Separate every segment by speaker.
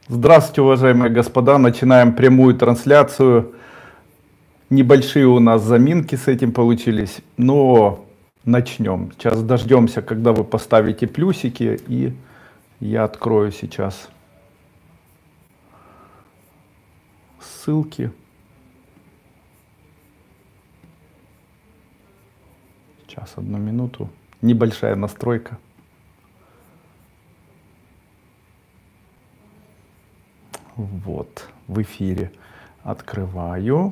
Speaker 1: Здравствуйте, уважаемые господа. Начинаем прямую трансляцию. Небольшие у нас заминки с этим получились, но начнем. Сейчас дождемся, когда вы поставите плюсики, и я открою сейчас ссылки. Сейчас, одну минуту. Небольшая настройка. Вот, в эфире. Открываю.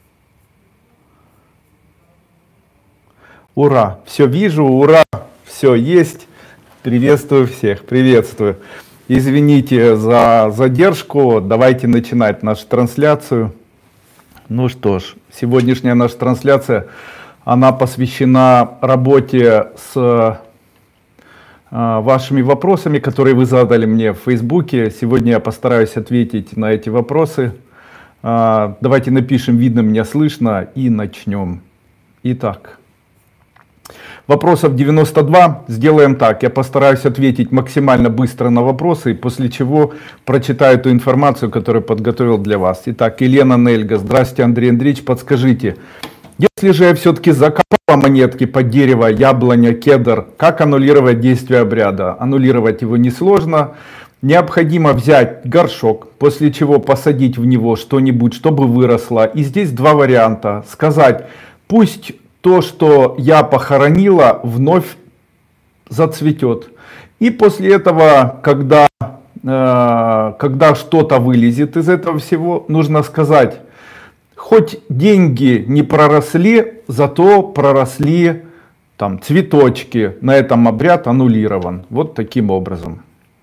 Speaker 1: Ура! Все вижу, ура! Все есть. Приветствую всех, приветствую. Извините за задержку. Давайте начинать нашу трансляцию. Ну что ж, сегодняшняя наша трансляция, она посвящена работе с вашими вопросами, которые вы задали мне в Фейсбуке. Сегодня я постараюсь ответить на эти вопросы. Давайте напишем, видно меня, слышно, и начнем. Итак, вопросов 92. Сделаем так. Я постараюсь ответить максимально быстро на вопросы, после чего прочитаю ту информацию, которую подготовил для вас. Итак, Елена Нельга. Здравствуйте, Андрей Андреевич. Подскажите, если же я все-таки закопала монетки под дерево, яблоня, кедр, как аннулировать действие обряда? Аннулировать его несложно. Необходимо взять горшок, после чего посадить в него что-нибудь, чтобы выросло. И здесь два варианта. Сказать, пусть то, что я похоронила, вновь зацветет. И после этого, когда что-то вылезет из этого всего, нужно сказать, хоть деньги не проросли, зато проросли там цветочки. На этом обряд аннулирован. Вот таким образом.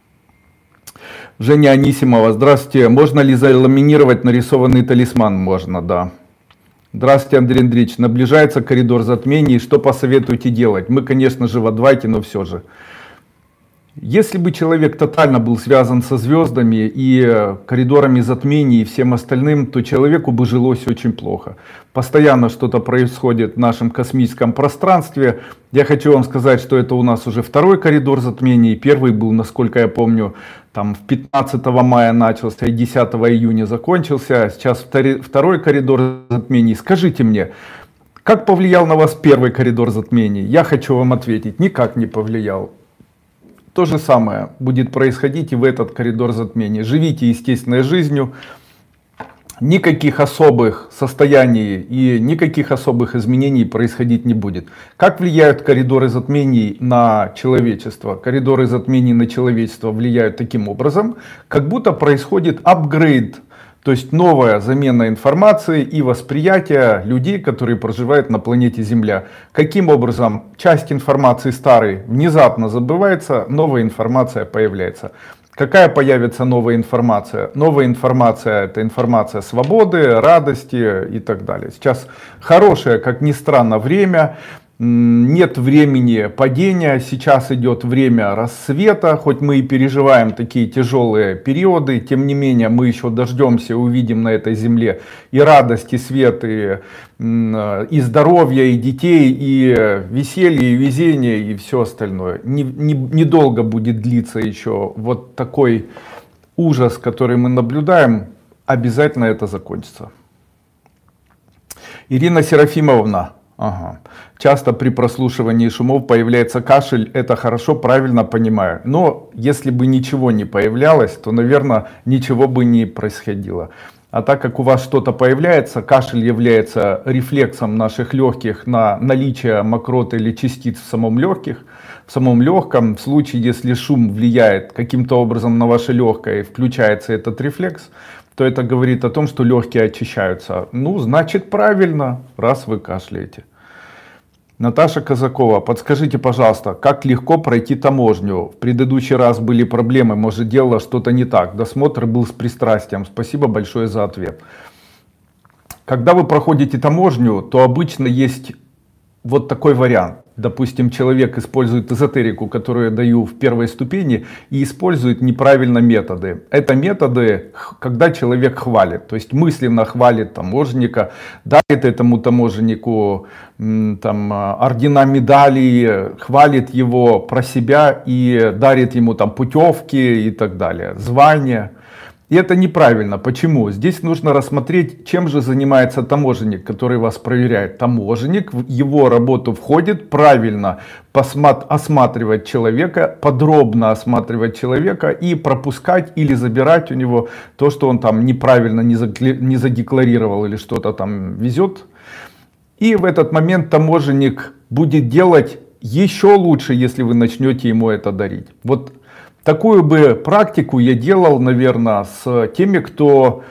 Speaker 1: Женя Анисимова. Здравствуйте. Можно ли заламинировать нарисованный талисман? Можно, да. Здравствуйте, Андрей Андреевич. Наближается коридор затмений. Что посоветуете делать? Мы, конечно же, в адвайте, но все же. Если бы человек тотально был связан со звездами и коридорами затмений и всем остальным, то человеку бы жилось очень плохо. Постоянно что-то происходит в нашем космическом пространстве. Я хочу вам сказать, что это у нас уже второй коридор затмений. Первый был, насколько я помню, там в 15 мая начался и 10 июня закончился. Сейчас второй коридор затмений. Скажите мне, как повлиял на вас первый коридор затмений? Я хочу вам ответить, никак не повлиял. То же самое будет происходить и в этот коридор затмений. Живите естественной жизнью, никаких особых состояний и никаких особых изменений происходить не будет. Как влияют коридоры затмений на человечество? Коридоры затмений на человечество влияют таким образом, как будто происходит апгрейд. То есть новая замена информации и восприятия людей, которые проживают на планете Земля. Каким образом часть информации старой внезапно забывается, новая информация появляется. Какая появится новая информация? Новая информация — это информация свободы, радости и так далее. Сейчас хорошее, как ни странно, время. Нет времени падения, сейчас идет время рассвета, хоть мы и переживаем такие тяжелые периоды, тем не менее мы еще дождемся, увидим на этой земле и радость, и свет, и здоровье, и детей, и веселье, и везение, и все остальное. Недолго будет длиться еще вот такой ужас, который мы наблюдаем, обязательно это закончится. Ирина Серафимовна. Ага. Часто при прослушивании шумов появляется кашель, это хорошо, правильно понимаю. Но если бы ничего не появлялось, то, наверное, ничего бы не происходило. А так как у вас что-то появляется, кашель является рефлексом наших легких на наличие мокроты или частиц в самом легком. В случае, если шум влияет каким-то образом на ваше легкое и включается этот рефлекс, то это говорит о том, что легкие очищаются. Ну, значит, правильно, раз вы кашляете. Наташа Казакова, подскажите, пожалуйста, как легко пройти таможню? В предыдущий раз были проблемы, может, делала что-то не так. Досмотр был с пристрастием. Спасибо большое за ответ. Когда вы проходите таможню, то обычно есть вот такой вариант. Допустим, человек использует эзотерику, которую я даю в первой ступени, и использует неправильно методы. Это методы, когда человек хвалит, то есть мысленно хвалит таможенника, дарит этому таможеннику там, ордена, медали, хвалит его про себя и дарит ему там путевки и так далее, звания. И это неправильно. Почему? Здесь нужно рассмотреть, чем же занимается таможенник, который вас проверяет. Таможенник, в его работу входит правильно осматривать человека, подробно осматривать человека и пропускать или забирать у него то, что он там неправильно не задекларировал или что-то там везет. И в этот момент таможенник будет делать еще лучше, если вы начнете ему это дарить. Вот такую бы практику я делал, наверное, с теми, кто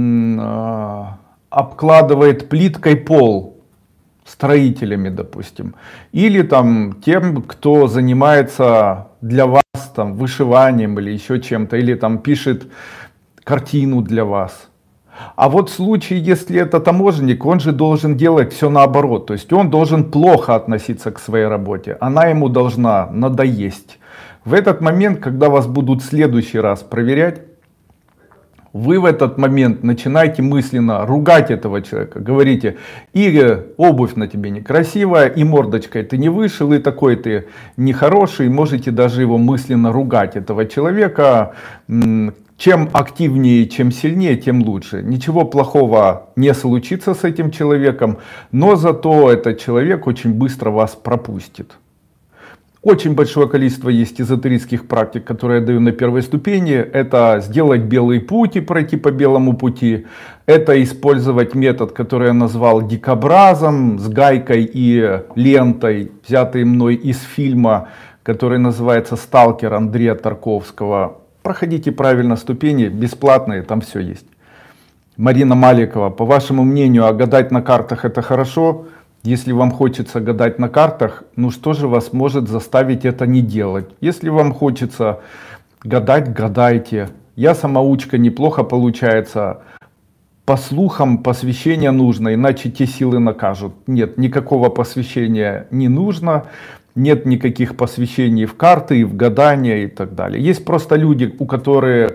Speaker 1: обкладывает плиткой пол, строителями, допустим. Или там тем, кто занимается для вас там вышиванием или еще чем-то. Или там пишет картину для вас. А вот в случае, если это таможенник, он же должен делать все наоборот. То есть он должен плохо относиться к своей работе. Она ему должна надоесть. В этот момент, когда вас будут в следующий раз проверять, вы в этот момент начинаете мысленно ругать этого человека. Говорите, и обувь на тебе некрасивая, и мордочкой ты не вышел, и такой ты нехороший. Можете даже его мысленно ругать, этого человека. Чем активнее, чем сильнее, тем лучше. Ничего плохого не случится с этим человеком, но зато этот человек очень быстро вас пропустит. Очень большое количество есть эзотерических практик, которые я даю на первой ступени. Это сделать белый путь и пройти по белому пути. Это использовать метод, который я назвал дикобразом, с гайкой и лентой, взятый мной из фильма, который называется «Сталкер» Андрея Тарковского. Проходите правильно ступени, бесплатные, там все есть. Марина Маликова, по вашему мнению, а гадать на картах это хорошо? Если вам хочется гадать на картах, ну что же вас может заставить это не делать? Если вам хочется гадать, гадайте. Я самоучка, неплохо получается. По слухам посвящение нужно, иначе те силы накажут. Нет, никакого посвящения не нужно. Нет никаких посвящений в карты, в гадания и так далее. Есть просто люди, которые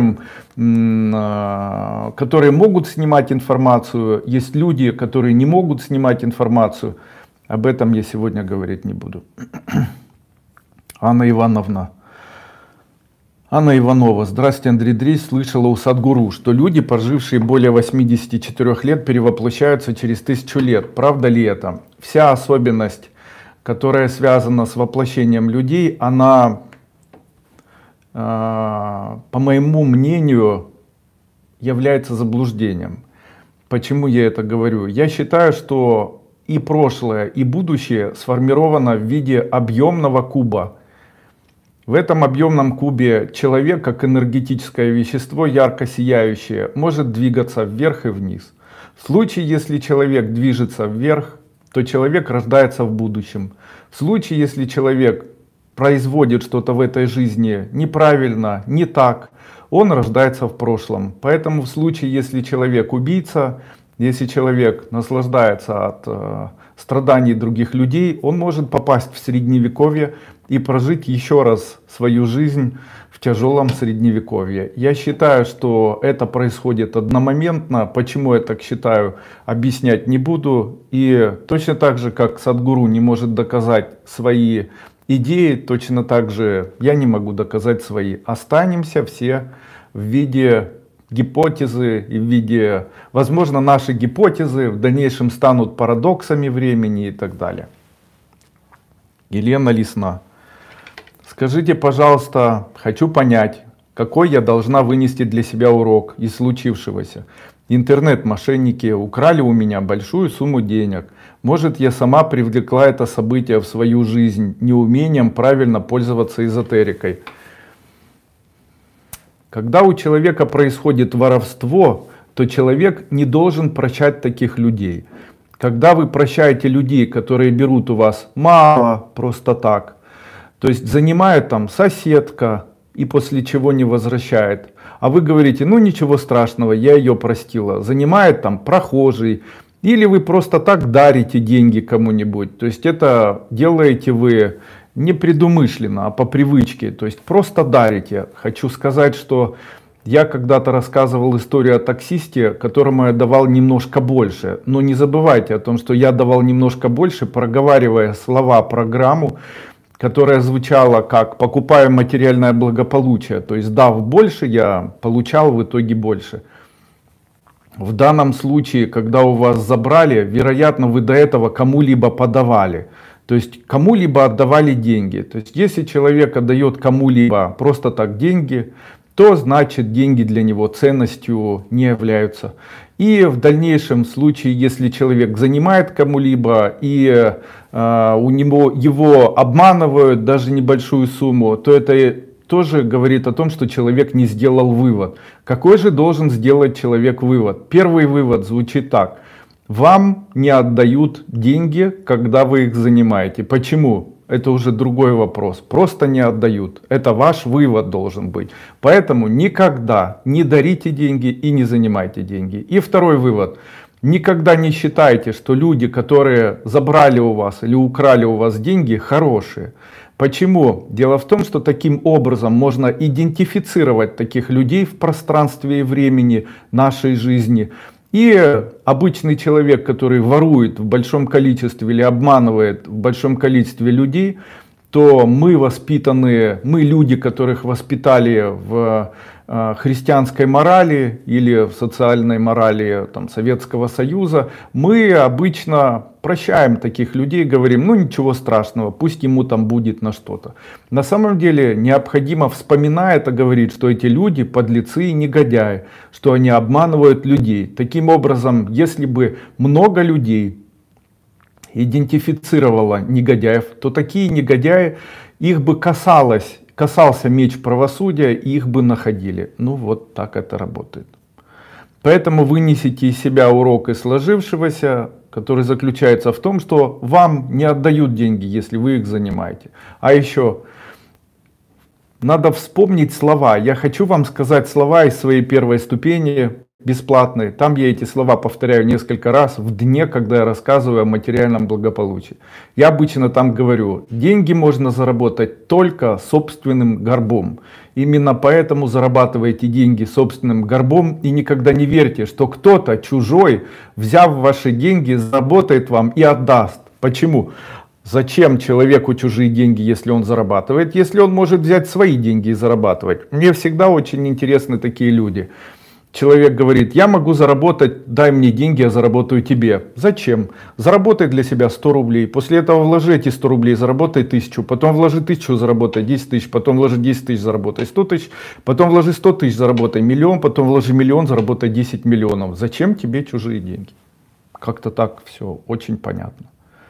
Speaker 1: могут снимать информацию. Есть люди, которые не могут снимать информацию. Об этом я сегодня говорить не буду. Анна Ивановна. Анна Иванова. Здравствуйте, Андрей Дрич. Слышала у Садгуру, что люди, прожившие более 84 лет, перевоплощаются через 1000 лет. Правда ли это? Вся особенность, которая связана с воплощением людей, она, по моему мнению, является заблуждением. Почему я это говорю? Я считаю, что и прошлое, и будущее сформировано в виде объемного куба. В этом объемном кубе человек, как энергетическое вещество, ярко сияющее, может двигаться вверх и вниз. В случае, если человек движется вверх, то человек рождается в будущем. В случае, если человек производит что-то в этой жизни неправильно, не так, он рождается в прошлом. Поэтому в случае, если человек убийца, если человек наслаждается от страданий других людей, он может попасть в средневековье и прожить еще раз свою жизнь в тяжелом средневековье. Я считаю, что это происходит одномоментно. Почему я так считаю, объяснять не буду. И точно так же, как Садгуру не может доказать свои идеи, точно так же я не могу доказать свои. Останемся все в виде гипотезы и в виде, возможно, наши гипотезы в дальнейшем станут парадоксами времени и так далее. Елена Лесна. Скажите, пожалуйста, хочу понять, какой я должна вынести для себя урок из случившегося. Интернет-мошенники украли у меня большую сумму денег. Может, я сама привлекла это событие в свою жизнь неумением правильно пользоваться эзотерикой. Когда у человека происходит воровство, то человек не должен прощать таких людей. Когда вы прощаете людей, которые берут у вас мало просто так, то есть занимает там соседка и после чего не возвращает. А вы говорите, ну ничего страшного, я ее простила. Занимает там прохожий. Или вы просто так дарите деньги кому-нибудь. То есть это делаете вы не предумышленно, а по привычке. То есть просто дарите. Хочу сказать, что я когда-то рассказывал историю о таксисте, которому я давал немножко больше. Но не забывайте о том, что я давал немножко больше, проговаривая слова, программу, которая звучала как «покупаю материальное благополучие», то есть дав больше, я получал в итоге больше. В данном случае, когда у вас забрали, вероятно, вы до этого кому-либо подавали. То есть кому-либо отдавали деньги. То есть если человек отдает кому-либо просто так деньги, то значит деньги для него ценностью не являются. И в дальнейшем случае, если человек занимает кому-либо и у него его обманывают даже небольшую сумму, то это тоже говорит о том, что человек не сделал вывод. Какой же должен сделать человек вывод? Первый вывод звучит так. Вам не отдают деньги, когда вы их занимаете. Почему? Это уже другой вопрос. Просто не отдают. Это ваш вывод должен быть. Поэтому никогда не дарите деньги и не занимайте деньги. И второй вывод. Никогда не считайте, что люди, которые забрали у вас или украли у вас деньги, хорошие. Почему? Дело в том, что таким образом можно идентифицировать таких людей в пространстве и времени нашей жизни. И обычный человек, который ворует в большом количестве или обманывает в большом количестве людей, то мы воспитанные, мы люди, которых воспитали в христианской морали или в социальной морали там, Советского Союза, мы обычно прощаем таких людей, говорим, ну ничего страшного, пусть ему там будет на что-то. На самом деле необходимо, вспоминая это, говорить, что эти люди подлецы и негодяи, что они обманывают людей. Таким образом, если бы много людей идентифицировало негодяев, то такие негодяи, их бы касался меч правосудия, и их бы находили. Ну вот так это работает. Поэтому вынесите из себя урок из сложившегося, который заключается в том, что вам не отдают деньги, если вы их занимаете. А еще надо вспомнить слова. Я хочу вам сказать слова из своей первой ступени, бесплатные. Там я эти слова повторяю несколько раз в дне, когда я рассказываю о материальном благополучии. Я обычно там говорю, деньги можно заработать только собственным горбом. Именно поэтому зарабатывайте деньги собственным горбом и никогда не верьте, что кто-то чужой, взяв ваши деньги, заработает вам и отдаст. Почему? Зачем человеку чужие деньги, если он зарабатывает, если он может взять свои деньги и зарабатывать? Мне всегда очень интересны такие люди. Человек говорит, я могу заработать, дай мне деньги, я заработаю тебе. Зачем? Заработай для себя 100 рублей, после этого вложи эти 100 рублей, заработай 1000, потом вложи 1000, заработай 10 тысяч, потом вложи 10 тысяч, заработай 100 тысяч, потом вложи 100 тысяч, заработай миллион, потом вложи миллион, заработай 10 миллионов. Зачем тебе чужие деньги? Как-то так все очень понятно.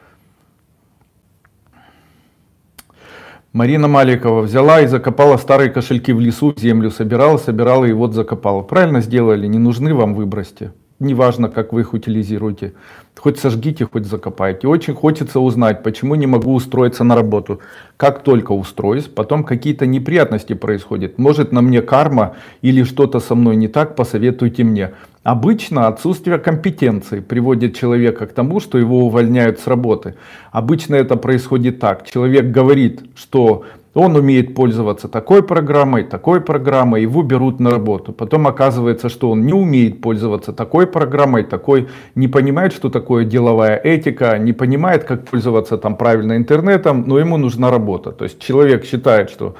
Speaker 1: Марина Маликова взяла и закопала старые кошельки в лесу, в землю собирала и вот закопала. Правильно сделали, не нужны вам, выбросьте. Неважно, как вы их утилизируете. Хоть сожгите, хоть закопайте. Очень хочется узнать, почему не могу устроиться на работу. Как только устроюсь, потом какие-то неприятности происходят. Может, на мне карма или что-то со мной не так, посоветуйте мне. Обычно отсутствие компетенции приводит человека к тому, что его увольняют с работы. Обычно это происходит так. Человек говорит, что он умеет пользоваться такой программой, его берут на работу. Потом оказывается, что он не умеет пользоваться такой программой, не понимает, что такое деловая этика, не понимает, как пользоваться там правильно интернетом, но ему нужна работа. То есть человек считает, что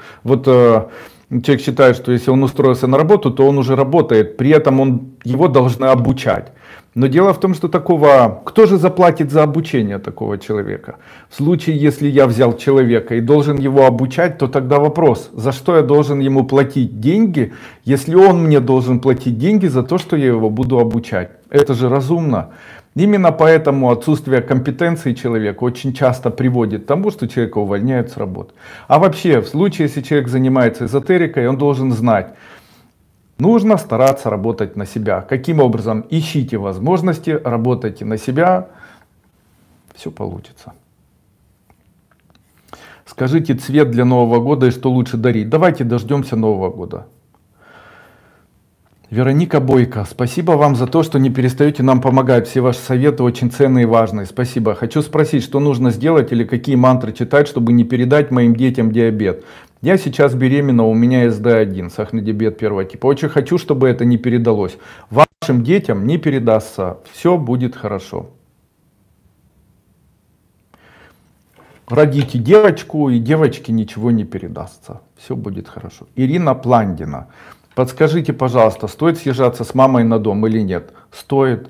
Speaker 1: если он устроился на работу, то он уже работает, при этом его должны обучать. Но дело в том, что кто же заплатит за обучение такого человека? В случае, если я взял человека и должен его обучать, то тогда вопрос, за что я должен ему платить деньги, если он мне должен платить деньги за то, что я его буду обучать? Это же разумно. Именно поэтому отсутствие компетенции человека очень часто приводит к тому, что человека увольняют с работы. А вообще, в случае, если человек занимается эзотерикой, он должен знать, нужно стараться работать на себя. Каким образом? Ищите возможности, работайте на себя, все получится. Скажите цвет для Нового года и что лучше дарить. Давайте дождемся Нового года. Вероника Бойко, спасибо вам за то, что не перестаете нам помогать. Все ваши советы очень ценные и важные. Спасибо. Хочу спросить, что нужно сделать или какие мантры читать, чтобы не передать моим детям диабет. Я сейчас беременна, у меня СД1, сахарный диабет первого типа. Очень хочу, чтобы это не передалось. Вашим детям не передастся. Все будет хорошо. родите девочку, и девочке ничего не передастся. Все будет хорошо. Ирина Пландина. Подскажите, пожалуйста, стоит съезжаться с мамой на дом или нет? Стоит.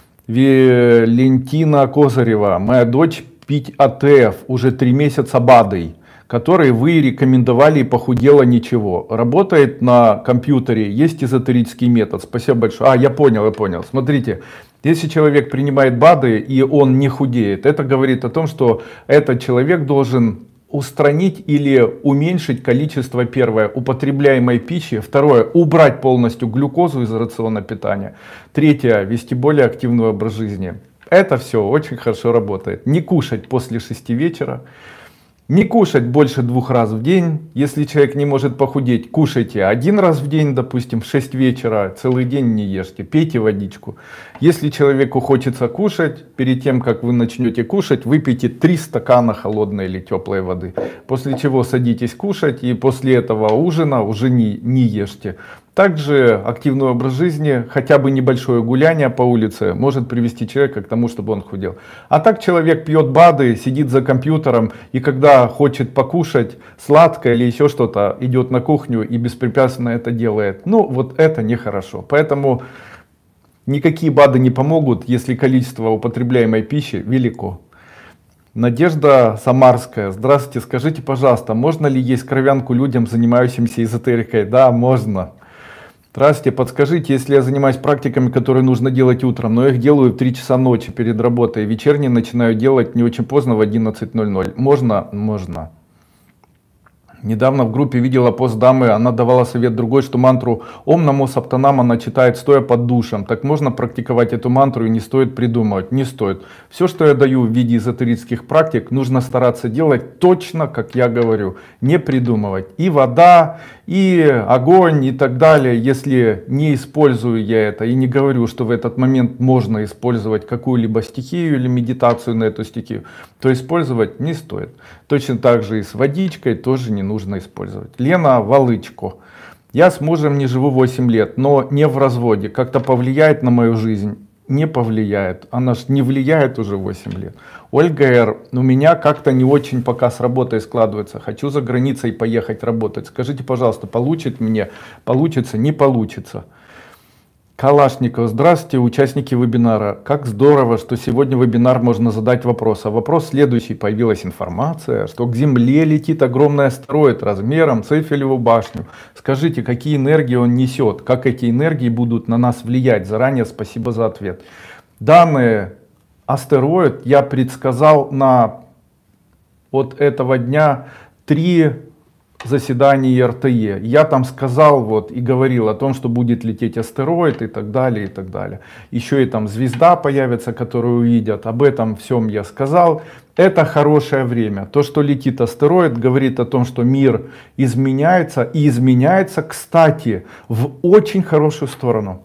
Speaker 1: Валентина Козырева. Моя дочь пить АТФ уже 3 месяца БАДой, который вы рекомендовали, и похудела ничего. Работает на компьютере, есть эзотерический метод. Спасибо большое. Я понял. Смотрите, если человек принимает БАДы и он не худеет, это говорит о том, что этот человек должен устранить или уменьшить количество, первое, употребляемой пищи, второе, убрать полностью глюкозу из рациона питания, третье, вести более активный образ жизни. Это все очень хорошо работает. Не кушать после 6 вечера. Не кушать больше 2 раз в день. Если человек не может похудеть, кушайте 1 раз в день, допустим, в 6 вечера, целый день не ешьте, пейте водичку. Если человеку хочется кушать, перед тем, как вы начнете кушать, выпейте 3 стакана холодной или теплой воды. После чего садитесь кушать, и после этого ужина уже не ешьте. Также активный образ жизни, хотя бы небольшое гуляние по улице может привести человека к тому, чтобы он худел. А так человек пьет БАДы, сидит за компьютером, и когда хочет покушать сладкое или еще что-то, идет на кухню и беспрепятственно это делает. Ну вот это нехорошо. Поэтому никакие БАДы не помогут, если количество употребляемой пищи велико. Надежда Самарская. Здравствуйте, скажите, пожалуйста, можно ли есть кровянку людям, занимающимся эзотерикой? Да, можно. Здравствуйте, подскажите, если я занимаюсь практиками, которые нужно делать утром, но я их делаю в 3 часа ночи перед работой, вечерние начинаю делать не очень поздно в 11:00. Можно? Можно. Недавно в группе видела пост дамы, она давала совет другой, что мантру «Ом намо саптанам» она читает стоя под душем. Так можно практиковать эту мантру и не стоит придумывать? Не стоит. Все, что я даю в виде эзотерических практик, нужно стараться делать точно, как я говорю. Не придумывать. И вода, и огонь, и так далее. Если не использую я это и не говорю, что в этот момент можно использовать какую-либо стихию или медитацию на эту стихию, то использовать не стоит. Точно так же и с водичкой тоже не нужно использовать. Лена Валычко. Я с мужем не живу 8 лет, но не в разводе. Как-то повлияет на мою жизнь? Не повлияет. Она ж не влияет уже 8 лет. Ольга Р. У меня как-то не очень пока с работой складывается. Хочу за границей поехать работать. Скажите, пожалуйста, получится, не получится? Калашников. Здравствуйте, участники вебинара. Как здорово, что сегодня вебинар можно задать вопрос. А вопрос следующий. Появилась информация, что к Земле летит огромный астероид размером с Эйфелеву башню. Скажите, какие энергии он несет? Как эти энергии будут на нас влиять? Заранее спасибо за ответ. Данный астероид я предсказал от этого дня 3 заседании РТЕ. Я там сказал и говорил о том, что будет лететь астероид и так далее, и так далее. Еще и там звезда появится, которую увидят. Об этом всем я сказал. Это хорошее время. То, что летит астероид, говорит о том, что мир изменяется. И изменяется, кстати, в очень хорошую сторону.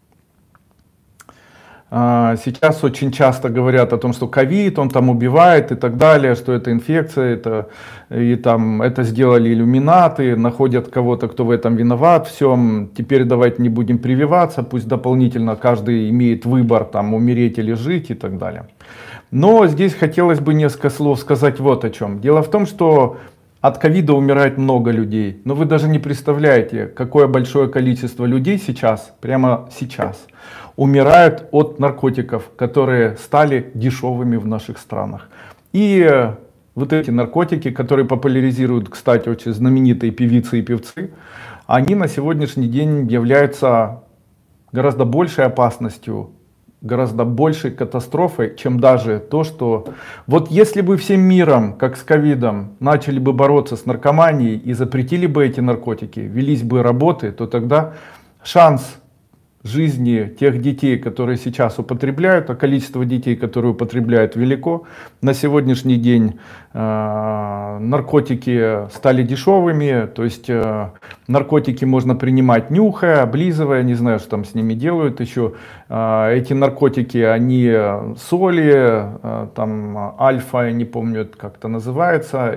Speaker 1: Сейчас очень часто говорят о том, что ковид, он там убивает и так далее, что это инфекция, это сделали иллюминаты, находят кого-то, кто в этом виноват, всем. Теперь давайте не будем прививаться, пусть дополнительно каждый имеет выбор, там, умереть или жить и так далее. Но здесь хотелось бы несколько слов сказать вот о чем. Дело в том, что от ковида умирает много людей, но вы даже не представляете, какое большое количество людей сейчас, прямо сейчас, умирают от наркотиков, которые стали дешевыми в наших странах. И вот эти наркотики, которые популяризируют, кстати, очень знаменитые певицы и певцы, они на сегодняшний день являются гораздо большей опасностью, гораздо большей катастрофой, чем даже то, что вот если бы всем миром, как с ковидом, начали бы бороться с наркоманией и запретили бы эти наркотики, велись бы работы, то тогда шанс жизни тех детей, которые сейчас употребляют, а количество детей, которые употребляют, велико. На сегодняшний день наркотики стали дешевыми, то есть наркотики можно принимать нюхая, облизывая, не знаю, что там с ними делают еще. Эти наркотики, они соли, там альфа, я не помню, как это называется,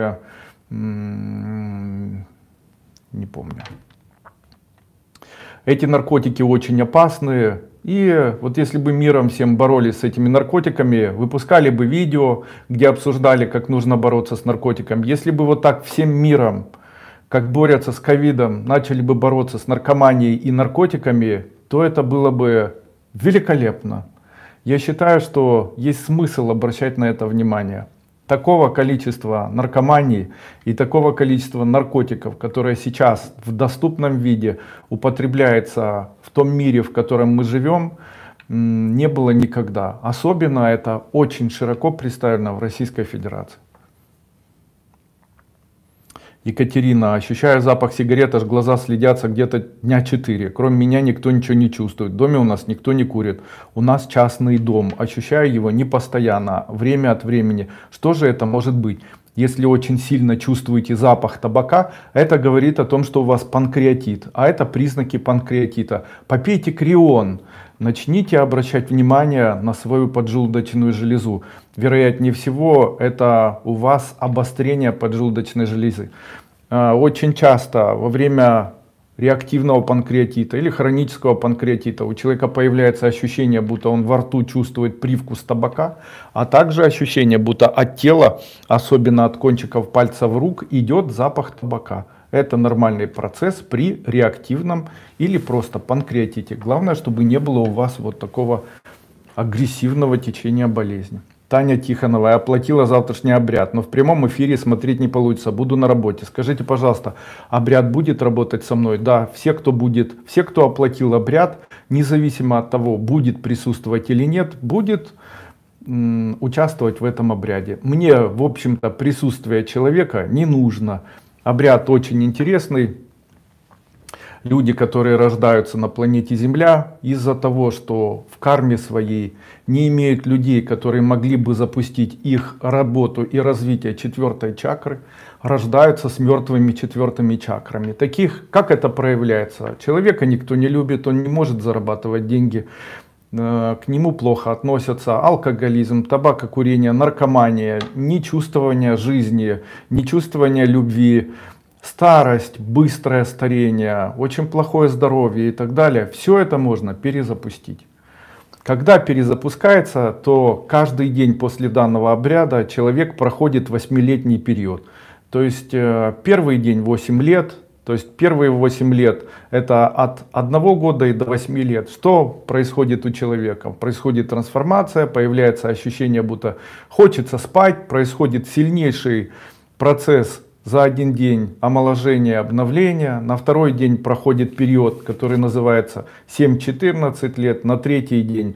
Speaker 1: не помню. Эти наркотики очень опасные, И вот если бы миром всем боролись с этими наркотиками, выпускали бы видео, где обсуждали, как нужно бороться с наркотиком. Если бы вот так всем миром, как борются с ковидом, начали бы бороться с наркоманией и наркотиками, то это было бы великолепно. Я считаю, что есть смысл обращать на это внимание. Такого количества наркомании и такого количества наркотиков, которые сейчас в доступном виде употребляется в том мире, в котором мы живем, не было никогда. Особенно это очень широко представлено в Российской Федерации. Екатерина, ощущаю запах сигарет, аж глаза следятся где-то дня 4. Кроме меня никто ничего не чувствует. В доме у нас никто не курит. У нас частный дом. Ощущаю его не постоянно, время от времени. Что же это может быть? Если очень сильно чувствуете запах табака, это говорит о том, что у вас панкреатит. А это признаки панкреатита. Попейте Крион. Начните обращать внимание на свою поджелудочную железу. Вероятнее всего, это у вас обострение поджелудочной железы. Очень часто во время реактивного панкреатита или хронического панкреатита у человека появляется ощущение, будто он во рту чувствует привкус табака, а также ощущение, будто от тела, особенно от кончиков пальцев рук, идет запах табака. Это нормальный процесс при реактивном или просто панкреатите. Главное, чтобы не было у вас вот такого агрессивного течения болезни. Таня Тихонова, я оплатила завтрашний обряд, но в прямом эфире смотреть не получится, буду на работе. Скажите, пожалуйста, обряд будет работать со мной? Да, все, кто оплатил обряд, независимо от того, будет присутствовать или нет, будет участвовать в этом обряде. Мне, в общем-то, присутствие человека не нужно. Обряд очень интересный. Люди, которые рождаются на планете Земля, из-за того, что в карме своей не имеют людей, которые могли бы запустить их работу и развитие четвертой чакры, рождаются с мертвыми четвертыми чакрами. Таких, как это проявляется? Человека никто не любит, он не может зарабатывать деньги, к нему плохо относятся алкоголизм, табакокурение, наркомания, нечувствование жизни, нечувствование любви, старость, быстрое старение, очень плохое здоровье и так далее. Все это можно перезапустить. Когда перезапускается, то каждый день после данного обряда человек проходит 8-летний период. То есть первый день 8 лет. То есть первые 8 лет это от 1 года и до 8 лет. Что происходит у человека? Происходит трансформация, появляется ощущение, будто хочется спать, происходит сильнейший процесс за один день омоложения, обновления. На второй день проходит период, который называется 7-14 лет, на третий день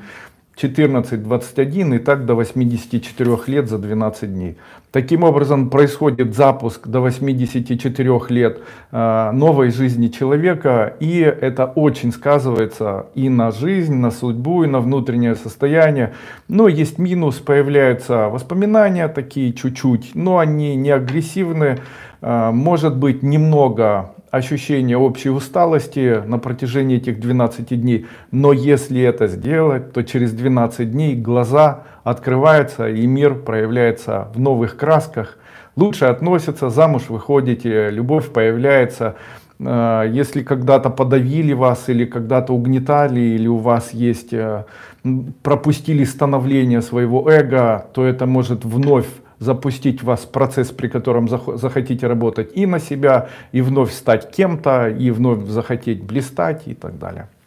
Speaker 1: 14-21 и так до 84 лет за 12 дней. Таким образом происходит запуск до 84 лет новой жизни человека, и это очень сказывается и на жизнь, на судьбу, и на внутреннее состояние. Но есть минус, появляются воспоминания такие чуть-чуть, но они не агрессивны, может быть немного ощущение общей усталости на протяжении этих 12 дней. Но если это сделать, то через 12 дней глаза открываются и мир проявляется в новых красках. Лучше относятся, замуж выходите, любовь появляется. Если когда-то подавили вас или когда-то угнетали, или у вас есть, пропустили становление своего эго, то это может вновь запустить в вас процесс, при котором захотите работать и на себя, и вновь стать кем-то, и вновь захотеть блистать и так далее.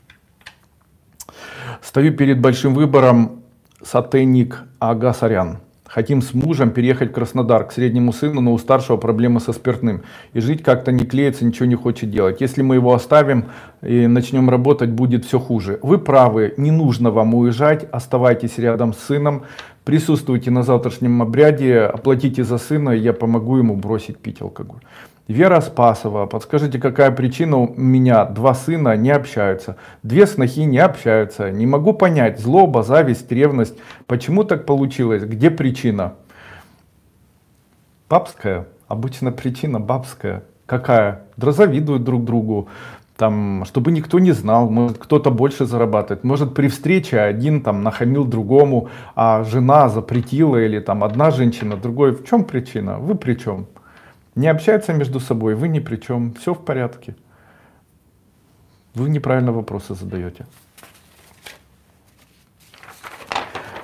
Speaker 1: Стою перед большим выбором. Сатеник Агасарян. Хотим с мужем переехать в Краснодар к среднему сыну, но у старшего проблемы со спиртным. И жить как-то не клеится, ничего не хочет делать. Если мы его оставим и начнем работать, будет все хуже. Вы правы, не нужно вам уезжать, оставайтесь рядом с сыном. Присутствуйте на завтрашнем обряде, оплатите за сына, и я помогу ему бросить пить алкоголь. Вера Спасова, подскажите, какая причина у меня 2 сына не общаются, 2 снохи не общаются, не могу понять, злоба, зависть, ревность, почему так получилось, где причина? Бабская, обычно причина бабская. Какая? Завидуют друг другу. Там, чтобы никто не знал, может кто-то больше зарабатывает, может при встрече один там нахамил другому, а жена запретила, или там одна женщина, другой. В чем причина? Вы при чем? Не общаются между собой, вы ни при чем, все в порядке. Вы неправильно вопросы задаете.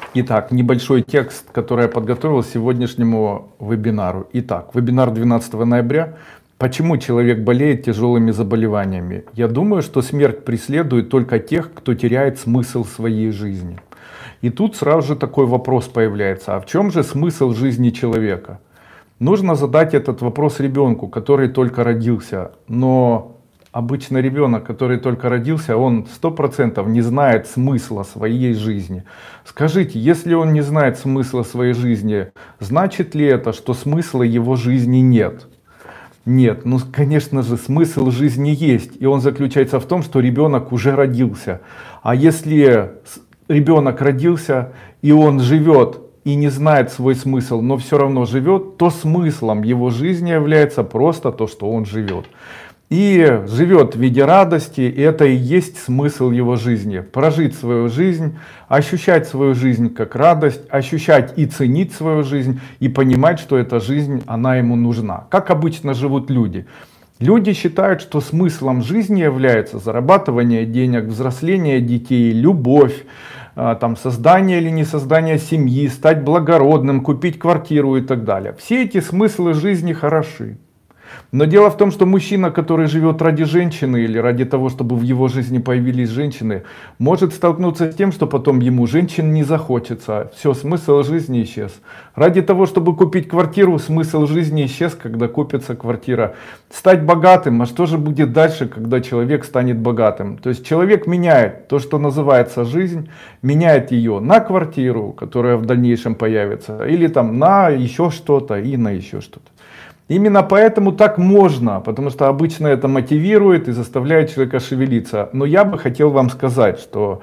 Speaker 1: Итак, небольшой текст, который я подготовил к сегодняшнему вебинару. Итак, вебинар 12 ноября. Почему человек болеет тяжелыми заболеваниями? Я думаю, что смерть преследует только тех, кто теряет смысл своей жизни. И тут сразу же такой вопрос появляется. А в чем же смысл жизни человека? Нужно задать этот вопрос ребенку, который только родился. Но обычно ребенок, который только родился, он 100% не знает смысла своей жизни. Скажите, если он не знает смысла своей жизни, значит ли это, что смысла его жизни нет? Нет, ну конечно же смысл жизни есть, и он заключается в том, что ребенок уже родился. А если ребенок родился и он живет и не знает свой смысл, но все равно живет, то смыслом его жизни является просто то, что он живет. И живет в виде радости, и это и есть смысл его жизни. Прожить свою жизнь, ощущать свою жизнь как радость, ощущать и ценить свою жизнь, и понимать, что эта жизнь, она ему нужна. Как обычно живут люди. Люди считают, что смыслом жизни является зарабатывание денег, взросление детей, любовь, там, создание или не создание семьи, стать благородным, купить квартиру и так далее. Все эти смыслы жизни хороши. Но дело в том, что мужчина, который живет ради женщины или ради того, чтобы в его жизни появились женщины, может столкнуться с тем, что потом ему женщин не захочется. Все, смысл жизни исчез. Ради того, чтобы купить квартиру, смысл жизни исчез, когда купится квартира. Стать богатым, а что же будет дальше, когда человек станет богатым? То есть человек меняет то, что называется жизнь, меняет ее на квартиру, которая в дальнейшем появится, или там на еще что-то и на еще что-то. Именно поэтому так можно, потому что обычно это мотивирует и заставляет человека шевелиться. Но я бы хотел вам сказать, что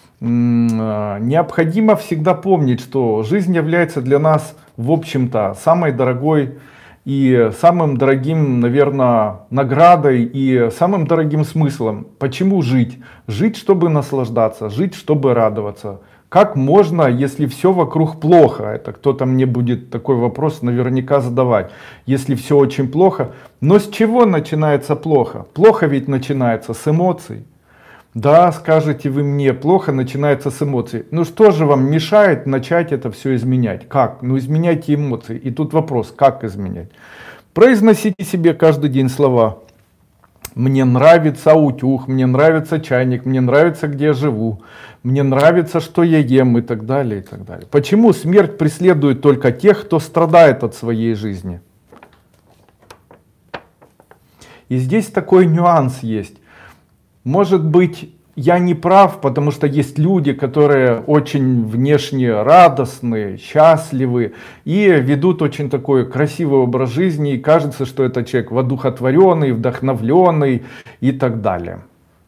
Speaker 1: необходимо всегда помнить, что жизнь является для нас, в общем-то, самой дорогой и самым дорогим, наверное, наградой и самым дорогим смыслом. Почему жить? Жить, чтобы наслаждаться, жить, чтобы радоваться. Как можно, если все вокруг плохо? Это кто-то мне будет такой вопрос наверняка задавать. Если все очень плохо. Но с чего начинается плохо? Плохо ведь начинается с эмоций. Да, скажете вы мне, плохо начинается с эмоций. Ну что же вам мешает начать это все изменять? Как? Ну изменяйте эмоции. И тут вопрос, как изменять? Произносите себе каждый день слова. Мне нравится утюг, мне нравится чайник, мне нравится, где я живу, мне нравится, что я ем и так далее, и так далее. Почему смерть преследует только тех, кто страдает от своей жизни? И здесь такой нюанс есть. Может быть, я не прав, потому что есть люди, которые очень внешне радостные, счастливы и ведут очень такой красивый образ жизни, и кажется, что это человек воодухотворенный, вдохновленный и так далее.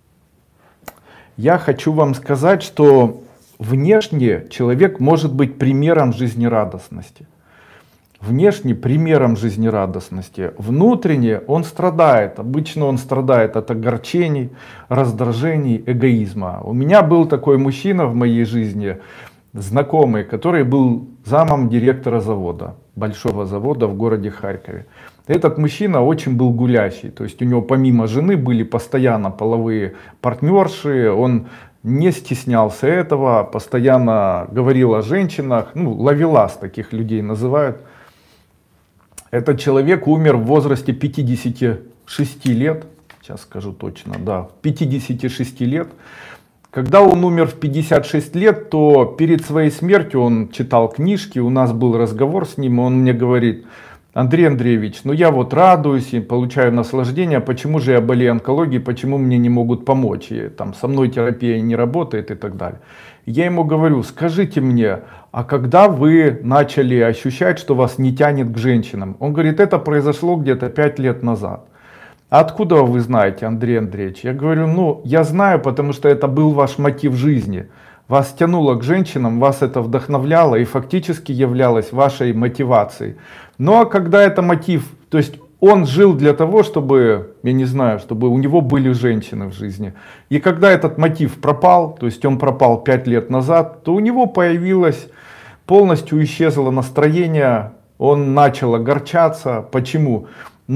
Speaker 1: Я хочу вам сказать, что внешне человек может быть примером жизнерадостности. Внешне примером жизнерадостности, внутренне он страдает. Обычно он страдает от огорчений, раздражений, эгоизма. У меня был такой мужчина в моей жизни, знакомый, который был замом директора завода, большого завода в городе Харькове. Этот мужчина очень был гулящий, то есть у него помимо жены были постоянно половые партнерши, он не стеснялся этого, постоянно говорил о женщинах, ну ловелас таких людей называют. Этот человек умер в возрасте 56 лет, сейчас скажу точно, да, 56 лет. Когда он умер в 56 лет, то перед своей смертью он читал книжки, у нас был разговор с ним, и он мне говорит: Андрей Андреевич, ну я вот радуюсь и получаю наслаждение, почему же я болею онкологией, почему мне не могут помочь, и там со мной терапия не работает и так далее. Я ему говорю: скажите мне, а когда вы начали ощущать, что вас не тянет к женщинам? Он говорит: это произошло где-то 5 лет назад. А откуда вы знаете, Андрей Андреевич? Я говорю: ну я знаю, потому что это был ваш мотив жизни. Вас тянуло к женщинам, вас это вдохновляло и фактически являлось вашей мотивацией. Ну а когда это мотив, то есть он жил для того, чтобы, я не знаю, чтобы у него были женщины в жизни. И когда этот мотив пропал, то есть он пропал 5 лет назад, то у него появилось, полностью исчезло настроение, он начал огорчаться. Почему? Ну,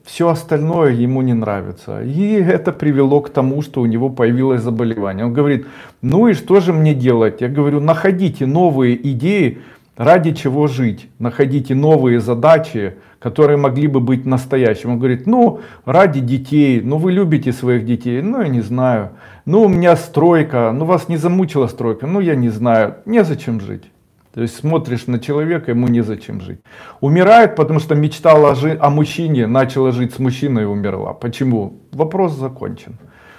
Speaker 1: все остальное ему не нравится. И это привело к тому, что у него появилось заболевание. Он говорит, ну и что же мне делать? Я говорю, находите новые идеи, ради чего жить. Находите новые задачи, которые могли бы быть настоящим. Он говорит, ну ради детей, ну вы любите своих детей, ну я не знаю. Ну у меня стройка, ну вас не замучила стройка, ну я не знаю, незачем жить. То есть смотришь на человека, ему незачем жить. Умирает, потому что мечтала о мужчине, начала жить с мужчиной и умерла. Почему? Вопрос закончен.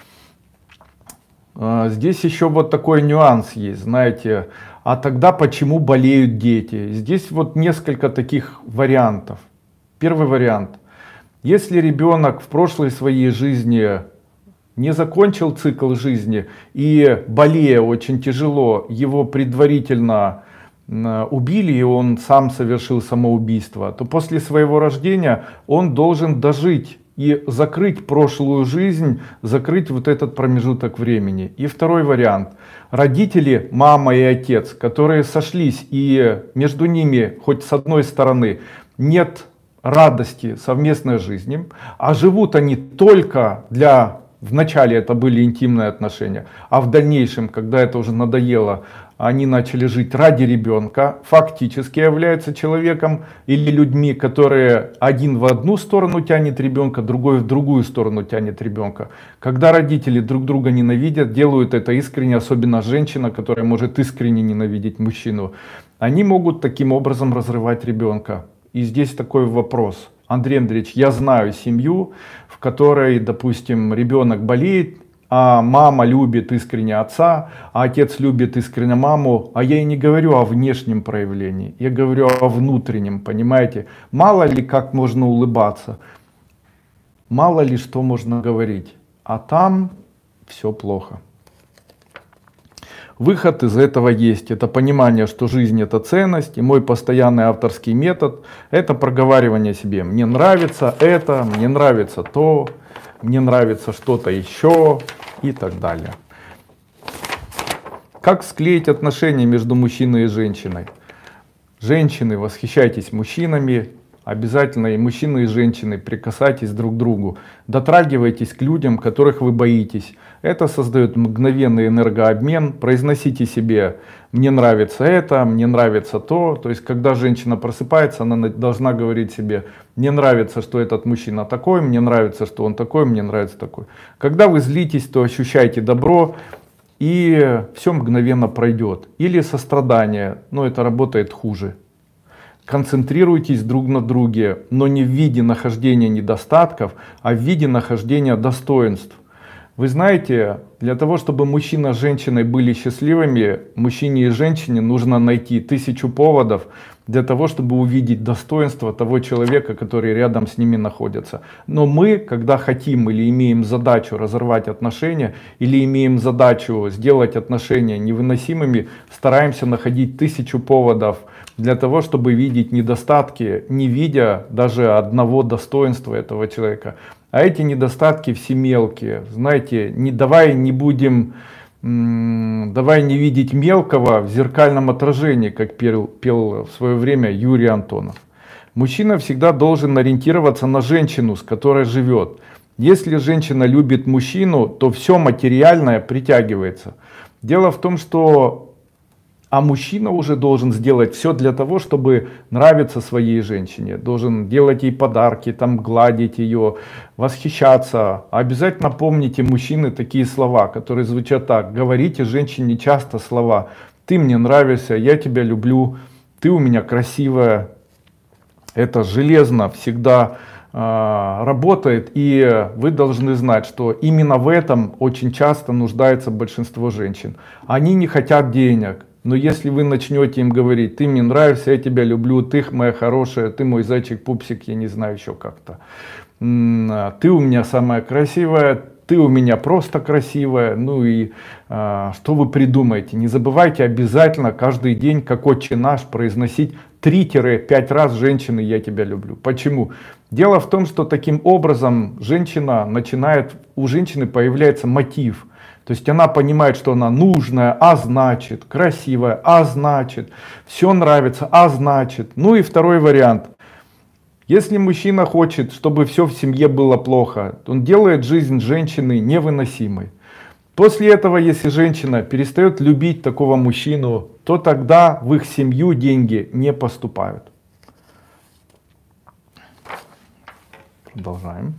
Speaker 1: Здесь еще вот такой нюанс есть, знаете. А тогда почему болеют дети? Здесь вот несколько таких вариантов. Первый вариант. Если ребенок в прошлой своей жизни не закончил цикл жизни и болея очень тяжело, его предварительно убили и он сам совершил самоубийство, то после своего рождения он должен дожить и закрыть прошлую жизнь, закрыть вот этот промежуток времени. И второй вариант. Родители, мама и отец, которые сошлись, и между ними хоть с одной стороны нет радости совместной жизни, а живут они только для... Вначале это были интимные отношения, а в дальнейшем, когда это уже надоело, они начали жить ради ребенка, фактически являются человеком или людьми, которые один в одну сторону тянет ребенка, другой в другую сторону тянет ребенка. Когда родители друг друга ненавидят, делают это искренне, особенно женщина, которая может искренне ненавидеть мужчину, они могут таким образом разрывать ребенка. И здесь такой вопрос. Андрей Андреевич, я знаю семью, в которой, допустим, ребенок болеет, а мама любит искренне отца, а отец любит искренне маму, а я и не говорю о внешнем проявлении, я говорю о внутреннем, понимаете? Мало ли как можно улыбаться, мало ли что можно говорить, а там все плохо. Выход из этого есть. Это понимание, что жизнь это ценность. И мой постоянный авторский метод это проговаривание себе. Мне нравится это, мне нравится то, мне нравится что-то еще и так далее. Как склеить отношения между мужчиной и женщиной? Женщины, восхищайтесь мужчинами. Обязательно и мужчины, и женщины прикасайтесь друг к другу. Дотрагивайтесь к людям, которых вы боитесь. Это создает мгновенный энергообмен. Произносите себе «мне нравится это», «мне нравится то». То есть, когда женщина просыпается, она должна говорить себе «мне нравится, что этот мужчина такой», «мне нравится, что он такой», «мне нравится такой». Когда вы злитесь, то ощущайте добро, и все мгновенно пройдет. Или сострадание, но это работает хуже. Концентрируйтесь друг на друге, но не в виде нахождения недостатков, а в виде нахождения достоинств. Вы знаете, для того, чтобы мужчина с женщиной были счастливыми, мужчине и женщине нужно найти 1000 поводов для того, чтобы увидеть достоинство того человека, который рядом с ними находится. Но мы, когда хотим или имеем задачу разорвать отношения, или имеем задачу сделать отношения невыносимыми, стараемся находить 1000 поводов для того, чтобы видеть недостатки, не видя даже одного достоинства этого человека. А эти недостатки все мелкие. Знаете, давай не видеть мелкого в зеркальном отражении, как пел в свое время Юрий Антонов. Мужчина всегда должен ориентироваться на женщину, с которой живет. Если женщина любит мужчину, то все материальное притягивается. Дело в том, что мужчина уже должен сделать все для того, чтобы нравиться своей женщине. Должен делать ей подарки, там, гладить ее, восхищаться. Обязательно помните, мужчины, такие слова, которые звучат так. Говорите женщине часто слова. Ты мне нравишься, я тебя люблю, ты у меня красивая. Это железно всегда работает, и вы должны знать, что именно в этом очень часто нуждается большинство женщин. Они не хотят денег. Но если вы начнете им говорить, ты мне нравишься, я тебя люблю, ты моя хорошая, ты мой зайчик-пупсик, я не знаю еще как-то. Ты у меня самая красивая, ты у меня просто красивая. Ну и что вы придумаете? Не забывайте обязательно каждый день, как Отче наш, произносить 3-5 раз женщины «я тебя люблю». Почему? Дело в том, что таким образом у женщины появляется мотив. То есть она понимает, что она нужная, а значит, красивая, а значит, все нравится, а значит. Ну и второй вариант. Если мужчина хочет, чтобы все в семье было плохо, он делает жизнь женщины невыносимой. После этого, если женщина перестает любить такого мужчину, то тогда в их семью деньги не поступают. Продолжаем.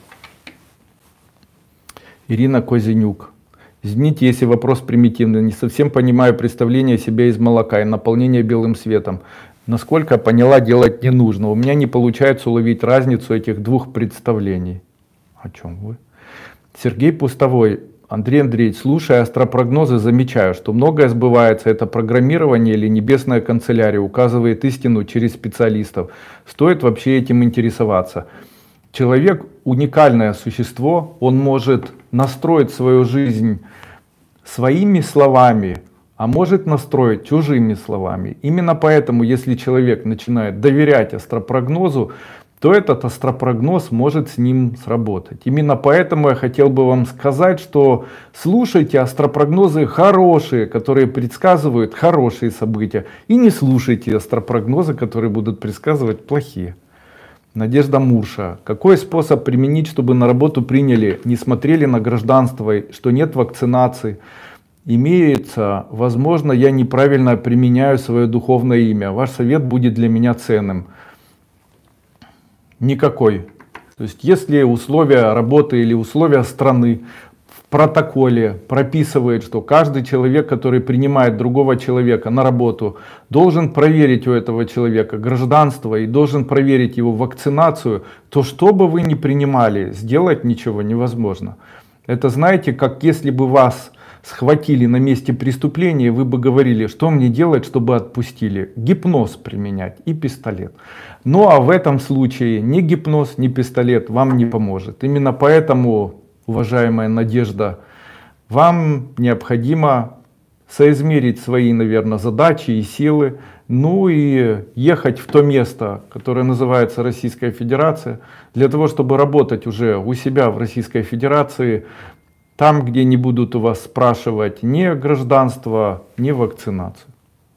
Speaker 1: Ирина Козенюк. Извините, если вопрос примитивный. Не совсем понимаю представление себя из молока и наполнение белым светом. Насколько поняла, делать не нужно. У меня не получается уловить разницу этих двух представлений. О чем вы? Сергей Пустовой. Андрей Андреевич, слушая астропрогнозы, замечаю, что многое сбывается. Это программирование или небесная канцелярия указывает истину через специалистов. Стоит вообще этим интересоваться. Человек уникальное существо, он может настроить свою жизнь своими словами, а может настроить чужими словами. Именно поэтому, если человек начинает доверять астропрогнозу, то этот астропрогноз может с ним сработать. Именно поэтому я хотел бы вам сказать, что слушайте астропрогнозы хорошие, которые предсказывают хорошие события, и не слушайте астропрогнозы, которые будут предсказывать плохие. Надежда Мурша. Какой способ применить, чтобы на работу приняли, не смотрели на гражданство, что нет вакцинации? Имеется, возможно, я неправильно применяю свое духовное имя. Ваш совет будет для меня ценным. Никакой. То есть, если условия работы или условия страны в протоколе прописывает, что каждый человек, который принимает другого человека на работу, должен проверить у этого человека гражданство и должен проверить его вакцинацию, то что бы вы ни принимали, сделать ничего невозможно. Это, знаете, как если бы вас схватили на месте преступления, вы бы говорили, что мне делать, чтобы отпустили? Гипноз применять и пистолет. Ну а в этом случае ни гипноз, ни пистолет вам не поможет. Именно поэтому, уважаемая Надежда, вам необходимо соизмерить свои, наверное, задачи и силы, ну и ехать в то место, которое называется Российская Федерация, для того, чтобы работать уже у себя в Российской Федерации, там, где не будут у вас спрашивать ни гражданство, ни вакцинацию.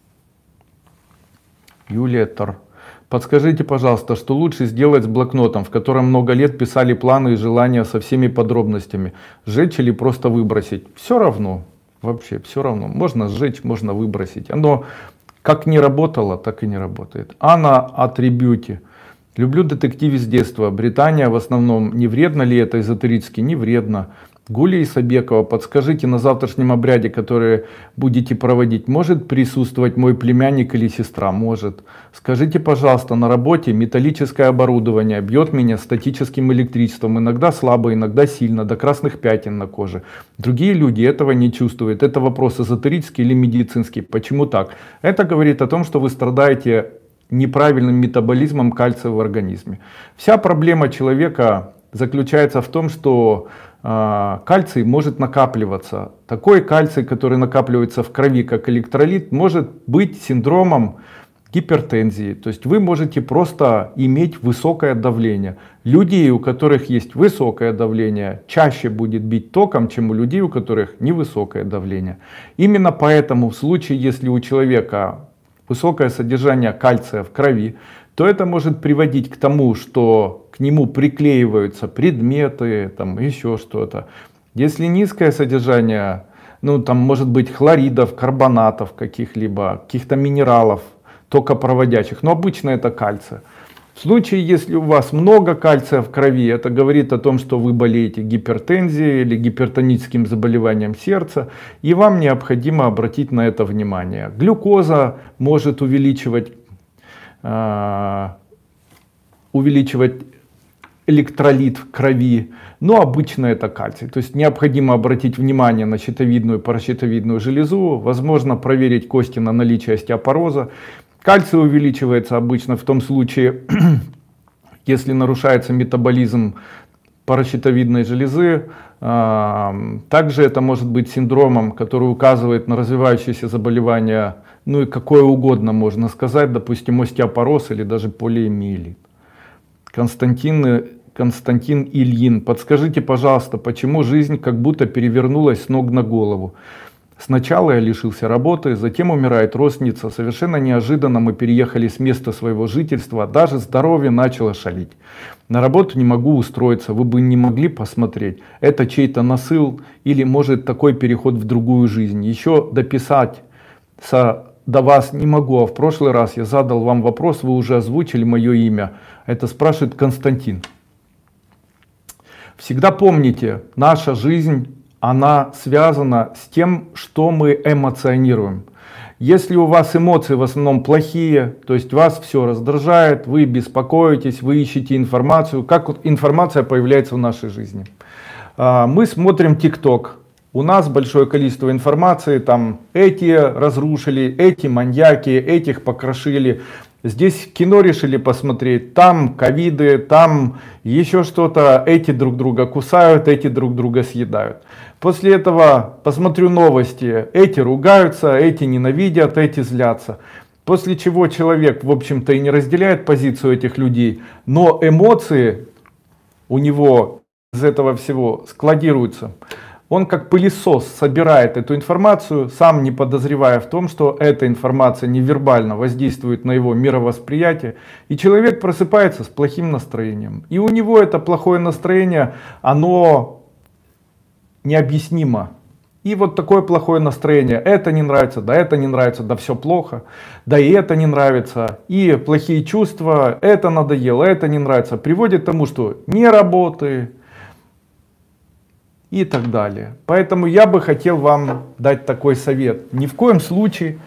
Speaker 1: Юлия Тар. Подскажите, пожалуйста, что лучше сделать с блокнотом, в котором много лет писали планы и желания со всеми подробностями? Сжечь или просто выбросить? Все равно. Вообще все равно. Можно сжечь, можно выбросить. Оно как не работало, так и не работает. Анна Атрибьюти. Люблю детективы с детства. Британия в основном. Не вредно ли это эзотерически? Не вредно. Гулия Исабекова, подскажите, на завтрашнем обряде, который будете проводить, может присутствовать мой племянник или сестра? Может. Скажите, пожалуйста, на работе металлическое оборудование бьет меня статическим электричеством, иногда слабо, иногда сильно, до красных пятен на коже. Другие люди этого не чувствуют. Это вопрос эзотерический или медицинский. Почему так? Это говорит о том, что вы страдаете неправильным метаболизмом кальция в организме. Вся проблема человека заключается в том, что кальций может накапливаться. Такой кальций, который накапливается в крови как электролит, может быть синдромом гипертензии. То есть вы можете просто иметь высокое давление. Людей, у которых есть высокое давление, чаще будет бить током, чем у людей, у которых невысокое давление. Именно поэтому в случае, если у человека высокое содержание кальция в крови, то это может приводить к тому, что к нему приклеиваются предметы, там еще что-то. Если низкое содержание, ну там может быть хлоридов, карбонатов каких-либо, каких-то минералов, токопроводящих, но обычно это кальций. В случае, если у вас много кальция в крови, это говорит о том, что вы болеете гипертензией или гипертоническим заболеванием сердца, и вам необходимо обратить на это внимание. Глюкоза может увеличивать электролит в крови, но обычно это кальций. То есть необходимо обратить внимание на щитовидную и паращитовидную железу, возможно проверить кости на наличие остеопороза. Кальций увеличивается обычно в том случае, если нарушается метаболизм паращитовидной железы. Также это может быть синдромом, который указывает на развивающиеся заболевания, ну и какое угодно можно сказать, допустим, остеопороз или даже полиомиелит. Константин Ильин, подскажите, пожалуйста, почему жизнь как будто перевернулась с ног на голову? Сначала я лишился работы, затем умирает родственница. Совершенно неожиданно мы переехали с места своего жительства. Даже здоровье начало шалить. На работу не могу устроиться. Вы бы не могли посмотреть, это чей-то насыл или может такой переход в другую жизнь. Еще дописать до вас не могу, а в прошлый раз я задал вам вопрос, вы уже озвучили мое имя. Это спрашивает Константин. Всегда помните, наша жизнь, она связана с тем, что мы эмоционируем. Если у вас эмоции в основном плохие, то есть вас все раздражает, вы беспокоитесь, вы ищете информацию, как вот информация появляется в нашей жизни. Мы смотрим ТикТок, у нас большое количество информации, там эти разрушили, эти маньяки, этих покрошили. Здесь кино решили посмотреть, там ковиды, там еще что-то, эти друг друга кусают, эти друг друга съедают. После этого посмотрю новости, эти ругаются, эти ненавидят, эти злятся. После чего человек, в общем-то, и не разделяет позицию этих людей, но эмоции у него из этого всего складируются. Он как пылесос собирает эту информацию, сам не подозревая в том, что эта информация невербально воздействует на его мировосприятие. И человек просыпается с плохим настроением. И у него это плохое настроение, оно необъяснимо. И вот такое плохое настроение. Это не нравится, да это не нравится, да все плохо. Да и это не нравится. И плохие чувства, это надоело, это не нравится. Приводит к тому, что не работы. И так далее. Поэтому я бы хотел вам дать такой совет. Ни в коем случае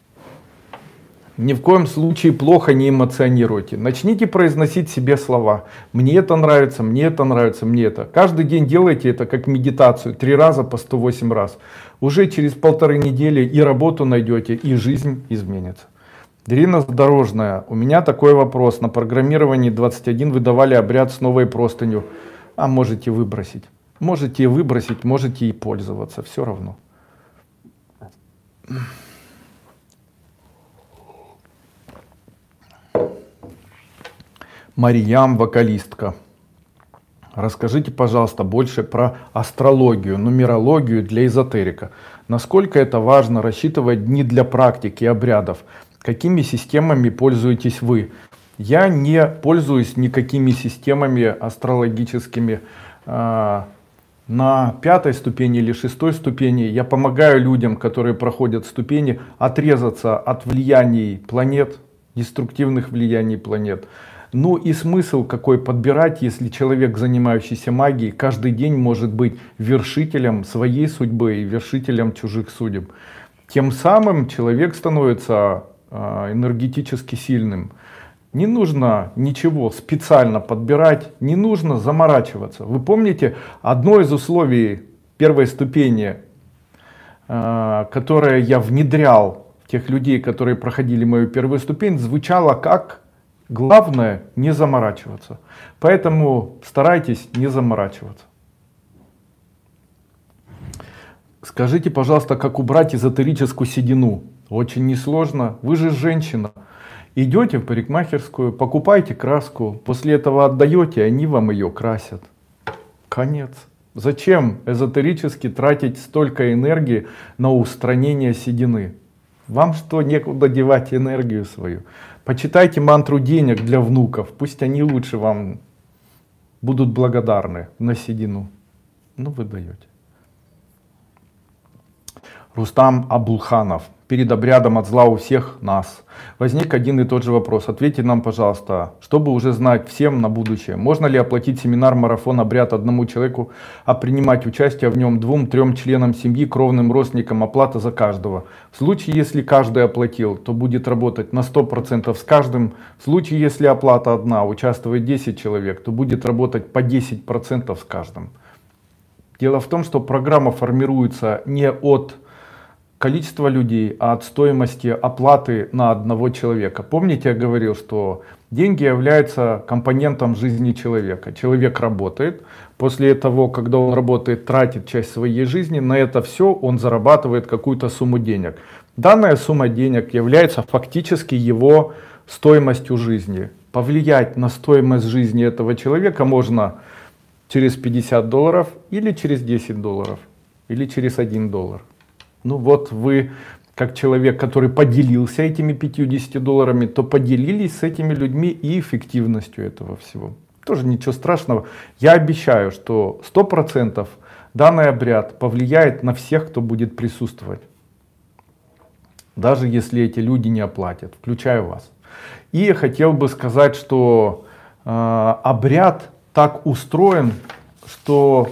Speaker 1: плохо не эмоционируйте. Начните произносить себе слова. Мне это нравится, мне это нравится, мне это. Каждый день делайте это как медитацию. 3 раза по 108 раз. Уже через 1,5 недели и работу найдете, и жизнь изменится. Ирина Задорожная. У меня такой вопрос. На программировании 21 выдавали обряд с новой простынью. А можете выбросить. Можете выбросить, можете и пользоваться, все равно. Марьям, вокалистка. Расскажите, пожалуйста, больше про астрологию, нумерологию для эзотерика. Насколько это важно рассчитывать дни для практики и обрядов? Какими системами пользуетесь вы? Я не пользуюсь никакими системами астрологическими. На 5-й ступени или 6-й ступени я помогаю людям, которые проходят ступени, отрезаться от влияний планет, деструктивных влияний планет. Ну и смысл какой подбирать, если человек, занимающийся магией, каждый день может быть вершителем своей судьбы и вершителем чужих судеб. Тем самым человек становится энергетически сильным. Не нужно ничего специально подбирать, не нужно заморачиваться. Вы помните, одно из условий 1-й ступени, которое я внедрял в тех людей, которые проходили мою 1-ю ступень, звучало как: главное не заморачиваться. Поэтому старайтесь не заморачиваться. Скажите, пожалуйста, как убрать эзотерическую седину? Очень несложно. Вы же женщина. Идете в парикмахерскую, покупаете краску, после этого отдаете, они вам ее красят. Конец. Зачем эзотерически тратить столько энергии на устранение седины? Вам что, некуда девать энергию свою? Почитайте мантру денег для внуков, пусть они лучше вам будут благодарны на седину. Ну вы даете. Рустам Абулханов. Перед обрядом от зла у всех нас возник один и тот же вопрос. Ответьте нам, пожалуйста, чтобы уже знать всем на будущее. Можно ли оплатить семинар, марафон, обряд одному человеку, а принимать участие в нем 2-3 членам семьи, кровным родственникам, оплата за каждого? В случае, если каждый оплатил, то будет работать на 100% с каждым. В случае, если оплата одна, участвует 10 человек, то будет работать по 10% с каждым. Дело в том, что программа формируется не от количество людей, а от стоимости оплаты на одного человека. Помните, я говорил, что деньги являются компонентом жизни человека. Человек работает, после того, когда он работает, тратит часть своей жизни, на это все он зарабатывает какую-то сумму денег. Данная сумма денег является фактически его стоимостью жизни. Повлиять на стоимость жизни этого человека можно через $50 или через $10 или через $1. Ну вот вы, как человек, который поделился этими $50, то поделились с этими людьми и эффективностью этого всего. Тоже ничего страшного. Я обещаю, что 100% данный обряд повлияет на всех, кто будет присутствовать. Даже если эти люди не оплатят, включая вас. И хотел бы сказать, что обряд так устроен, что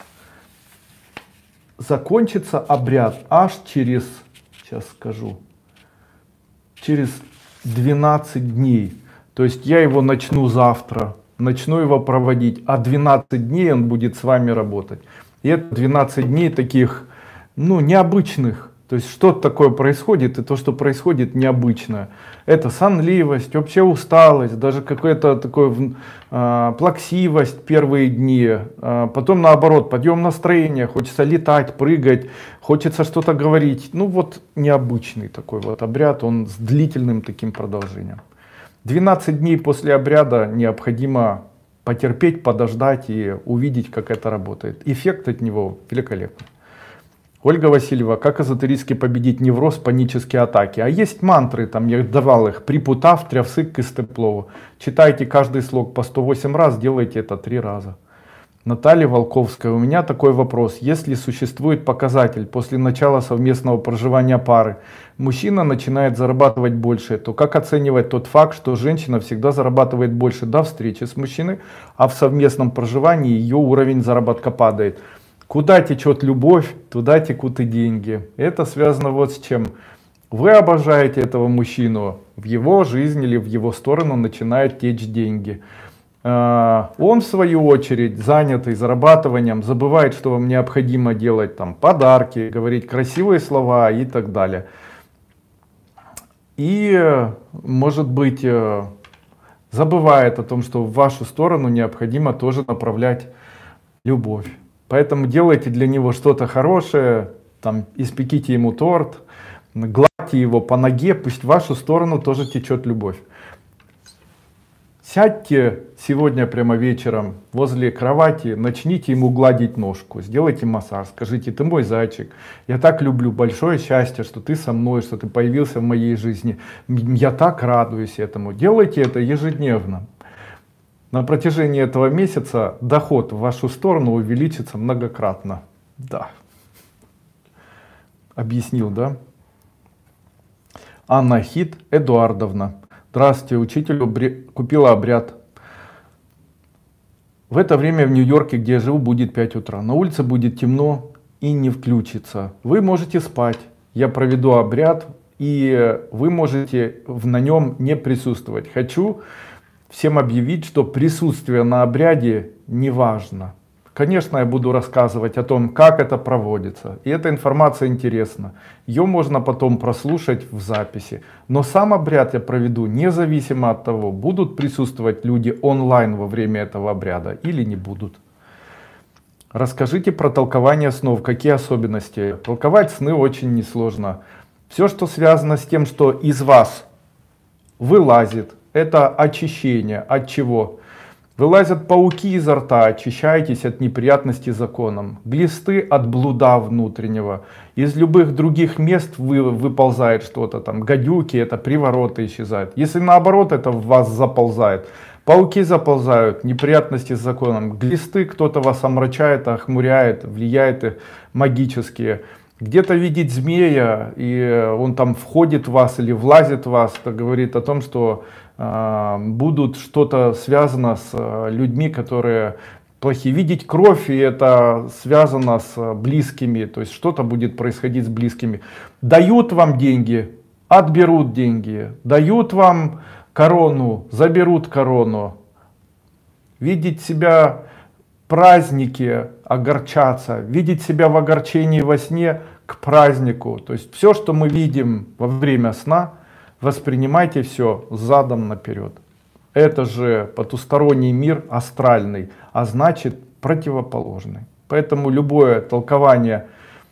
Speaker 1: закончится обряд аж через, сейчас скажу, через 12 дней. То есть я его начну завтра, начну его проводить, а 12 дней он будет с вами работать. И это 12 дней таких, ну, необычных. То есть что-то такое происходит, и то, что происходит, необычное. Это сонливость, вообще усталость, даже какая-то такая плаксивость первые дни. Потом наоборот, подъем настроения, хочется летать, прыгать, хочется что-то говорить. Ну вот необычный такой вот обряд, он с длительным таким продолжением. 12 дней после обряда необходимо потерпеть, подождать и увидеть, как это работает. Эффект от него великолепный. Ольга Васильева, как эзотерически победить невроз, панические атаки? А есть мантры, там я давал их: припутав, трявсык, кыстеплову. Читайте каждый слог по 108 раз, делайте это 3 раза. Наталья Волковская, у меня такой вопрос. Если существует показатель, после начала совместного проживания пары мужчина начинает зарабатывать больше, то как оценивать тот факт, что женщина всегда зарабатывает больше до встречи с мужчиной, а в совместном проживании ее уровень заработка падает? Куда течет любовь, туда текут и деньги. Это связано вот с чем. Вы обожаете этого мужчину, в его жизнь или в его сторону начинают течь деньги. Он в свою очередь, занятый зарабатыванием, забывает, что вам необходимо делать там подарки, говорить красивые слова и так далее. И, может быть, забывает о том, что в вашу сторону необходимо тоже направлять любовь. Поэтому делайте для него что-то хорошее, там, испеките ему торт, гладьте его по ноге, пусть в вашу сторону тоже течет любовь. Сядьте сегодня прямо вечером возле кровати, начните ему гладить ножку, сделайте массаж, скажите: ты мой зайчик, я так люблю, большое счастье, что ты со мной, что ты появился в моей жизни, я так радуюсь этому. Делайте это ежедневно. На протяжении этого месяца доход в вашу сторону увеличится многократно. Да. Объяснил, да? Анна Хит Эдуардовна. Здравствуйте, учителю купила обряд. В это время в Нью-Йорке, где я живу, будет 5 утра. На улице будет темно и не включится. Вы можете спать. Я проведу обряд, и вы можете на нем не присутствовать. Хочу всем объявить, что присутствие на обряде не важно. Конечно, я буду рассказывать о том, как это проводится. И эта информация интересна. Ее можно потом прослушать в записи. Но сам обряд я проведу независимо от того, будут присутствовать люди онлайн во время этого обряда или не будут. Расскажите про толкование снов. Какие особенности? Толковать сны очень несложно. Все, что связано с тем, что из вас вылазит, это очищение. От чего? Вылазят пауки изо рта, очищаетесь от неприятностей законом. Глисты от блуда внутреннего. Из любых других мест выползает что-то там. Гадюки, это привороты исчезают. Если наоборот это в вас заползает. Пауки заползают, неприятности с законом. Глисты, кто-то вас омрачает, охмуряет, влияет магически. Где-то видеть змея, и он там входит в вас или влазит в вас, это говорит о том, что будут что-то связано с людьми, которые плохие. Видеть кровь, и это связано с близкими, то есть что-то будет происходить с близкими. Дают вам деньги, отберут деньги. Дают вам корону, заберут корону. Видеть себя в празднике, огорчаться. Видеть себя в огорчении во сне к празднику. То есть все, что мы видим во время сна, воспринимайте все задом наперед. Это же потусторонний мир астральный, а значит противоположный. Поэтому любое толкование,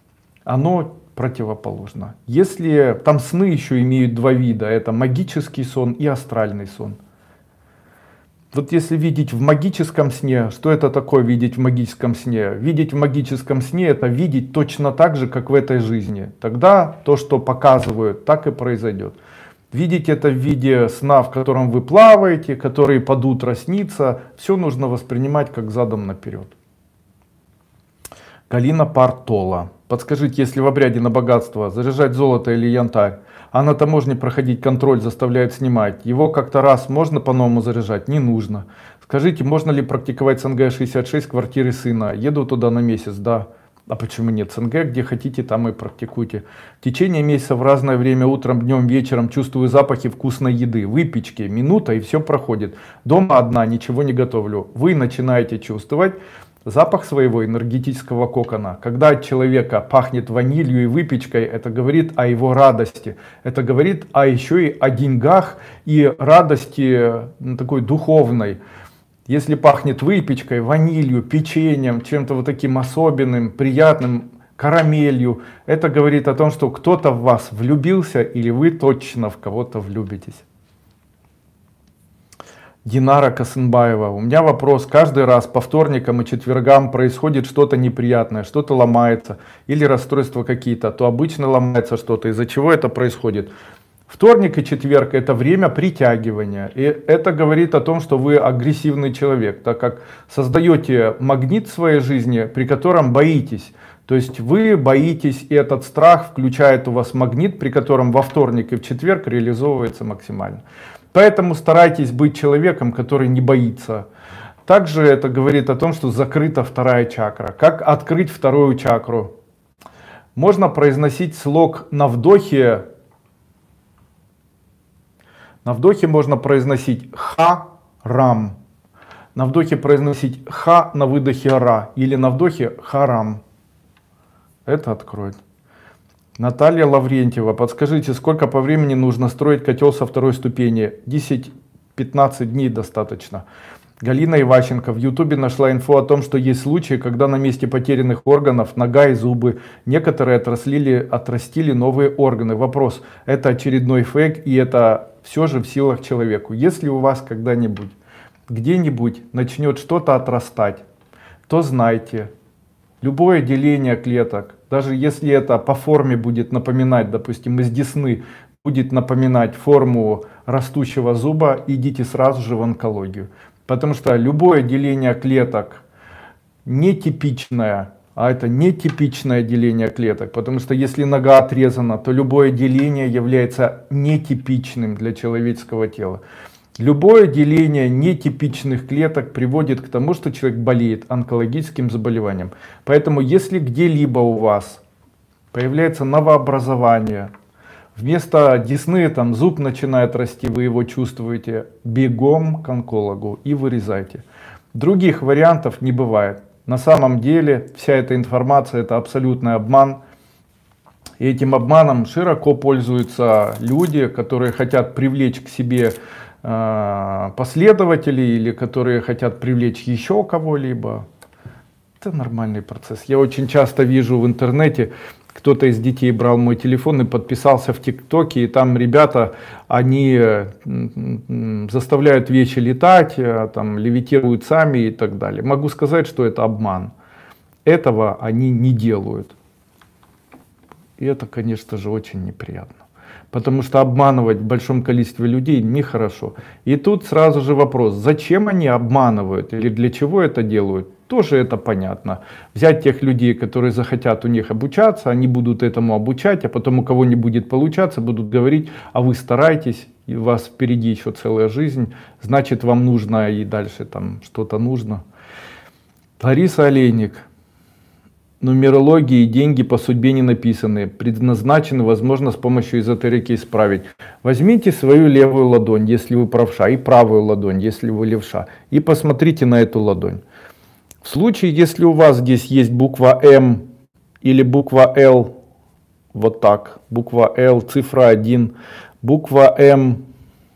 Speaker 1: оно противоположно. Если там сны еще имеют два вида, это магический сон и астральный сон. Вот если видеть в магическом сне, что это такое видеть в магическом сне? Видеть в магическом сне — это видеть точно так же, как в этой жизни. Тогда то, что показывают, так и произойдет. Видеть это в виде сна, в котором вы плаваете, который под утро снится, все нужно воспринимать как задом наперед. Галина Партола. Подскажите, если в обряде на богатство заряжать золото или янтарь, а на таможне проходить контроль заставляет снимать, его как-то раз можно по-новому заряжать? Не нужно. Скажите, можно ли практиковать СНГ-66 в квартире сына? Еду туда на месяц, да. А почему нет? СНГ, где хотите, там и практикуйте. В течение месяца в разное время, утром, днем, вечером чувствую запахи вкусной еды, выпечки, минута и все проходит. Дома одна, ничего не готовлю. Вы начинаете чувствовать запах своего энергетического кокона. Когда от человека пахнет ванилью и выпечкой, это говорит о его радости. Это говорит еще и о деньгах и радости такой духовной. Если пахнет выпечкой, ванилью, печеньем, чем-то вот таким особенным, приятным, карамелью, это говорит о том, что кто-то в вас влюбился или вы точно в кого-то влюбитесь. Динара Касынбаева. У меня вопрос. Каждый раз по вторникам и четвергам происходит что-то неприятное, что-то ломается или расстройства какие-то, то обычно ломается что-то. Из-за чего это происходит? Вторник и четверг — это время притягивания. И это говорит о том, что вы агрессивный человек, так как создаете магнит в своей жизни, при котором боитесь. То есть вы боитесь, и этот страх включает у вас магнит, при котором во вторник и в четверг реализовывается максимально. Поэтому старайтесь быть человеком, который не боится. Также это говорит о том, что закрыта вторая чакра. Как открыть вторую чакру? Можно произносить слог на вдохе. На вдохе можно произносить ха-рам. На вдохе произносить ха, на выдохе ра. Или на вдохе харам. Это откроет. Наталья Лаврентьева. Подскажите, сколько по времени нужно строить котел со второй ступени? 10-15 дней достаточно. Галина Иващенко. В Ютубе нашла инфу о том, что есть случаи, когда на месте потерянных органов, нога и зубы, некоторые отрастили новые органы. Вопрос, это очередной фейк, и это все же в силах человеку? Если у вас когда-нибудь, где-нибудь начнет что-то отрастать, то знайте, любое деление клеток, даже если это по форме будет напоминать, допустим, из десны будет напоминать форму растущего зуба, идите сразу же в онкологию. Потому что любое деление клеток нетипичное, а это нетипичное деление клеток. Потому что если нога отрезана, то любое деление является нетипичным для человеческого тела. Любое деление нетипичных клеток приводит к тому, что человек болеет онкологическим заболеванием. Поэтому если где-либо у вас появляется новообразование, вместо десны там зуб начинает расти, вы его чувствуете, бегом к онкологу и вырезайте. Других вариантов не бывает. На самом деле вся эта информация — это абсолютный обман. И этим обманом широко пользуются люди, которые хотят привлечь к себе последователей или которые хотят привлечь еще кого-либо. Это нормальный процесс. Я очень часто вижу в интернете, кто-то из детей брал мой телефон и подписался в ТикТоке, и там ребята, они заставляют вещи летать, там, левитируют сами и так далее. Могу сказать, что это обман. Этого они не делают. И это, конечно же, очень неприятно. Потому что обманывать в большом количестве людей нехорошо. И тут сразу же вопрос, зачем они обманывают или для чего это делают? Тоже это понятно. Взять тех людей, которые захотят у них обучаться, они будут этому обучать, а потом у кого не будет получаться, будут говорить, а вы старайтесь, и у вас впереди еще целая жизнь, значит вам нужно и дальше там что-то нужно. Лариса Олейник. Нумерологии и деньги по судьбе не написаны, предназначены, возможно, с помощью эзотерики исправить. Возьмите свою левую ладонь, если вы правша, и правую ладонь, если вы левша, и посмотрите на эту ладонь. В случае, если у вас здесь есть буква М или буква Л, вот так, буква Л, цифра 1, буква М.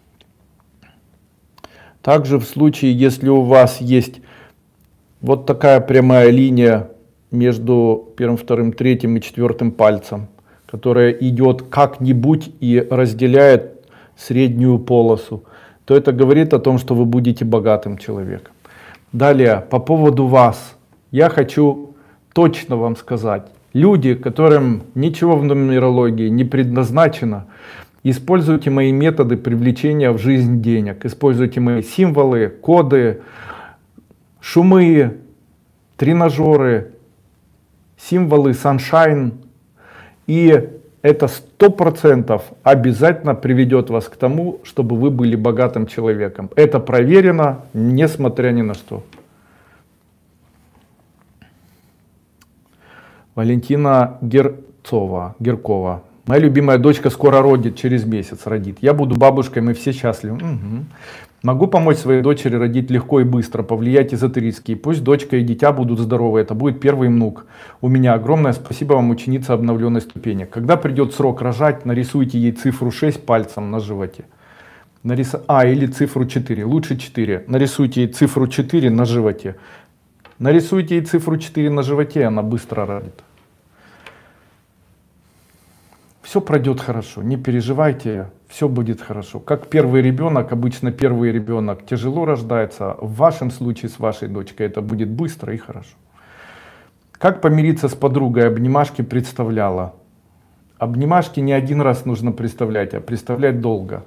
Speaker 1: Также в случае, если у вас есть вот такая прямая линия между первым, вторым, третьим и четвертым пальцем, которая идет как-нибудь и разделяет среднюю полосу. то это говорит о том, что вы будете богатым человеком. Далее, по поводу вас. Я хочу точно вам сказать. Люди, которым ничего в нумерологии не предназначено, используйте мои методы привлечения в жизнь денег. Используйте мои символы, коды, шумы, тренажеры, символы Sunshine. И это 100% обязательно приведет вас к тому, чтобы вы были богатым человеком. Это проверено, несмотря ни на что. Валентина Геркова. Моя любимая дочка скоро родит, через месяц родит. Я буду бабушкой, мы все счастливы. Угу. Могу помочь своей дочери родить легко и быстро, повлиять эзотерически. Пусть дочка и дитя будут здоровы. Это будет первый внук. У меня огромное спасибо вам, ученица обновленной ступени. Когда придет срок рожать, нарисуйте ей цифру 6 пальцем на животе. Или цифру 4. Лучше 4. Нарисуйте ей цифру 4 на животе. Нарисуйте ей цифру 4 на животе, она быстро родит. Все пройдет хорошо, не переживайте, все будет хорошо. Как первый ребенок, обычно первый ребенок тяжело рождается, в вашем случае с вашей дочкой это будет быстро и хорошо. Как помириться с подругой, обнимашки представляла. Обнимашки не один раз нужно представлять, а представлять долго.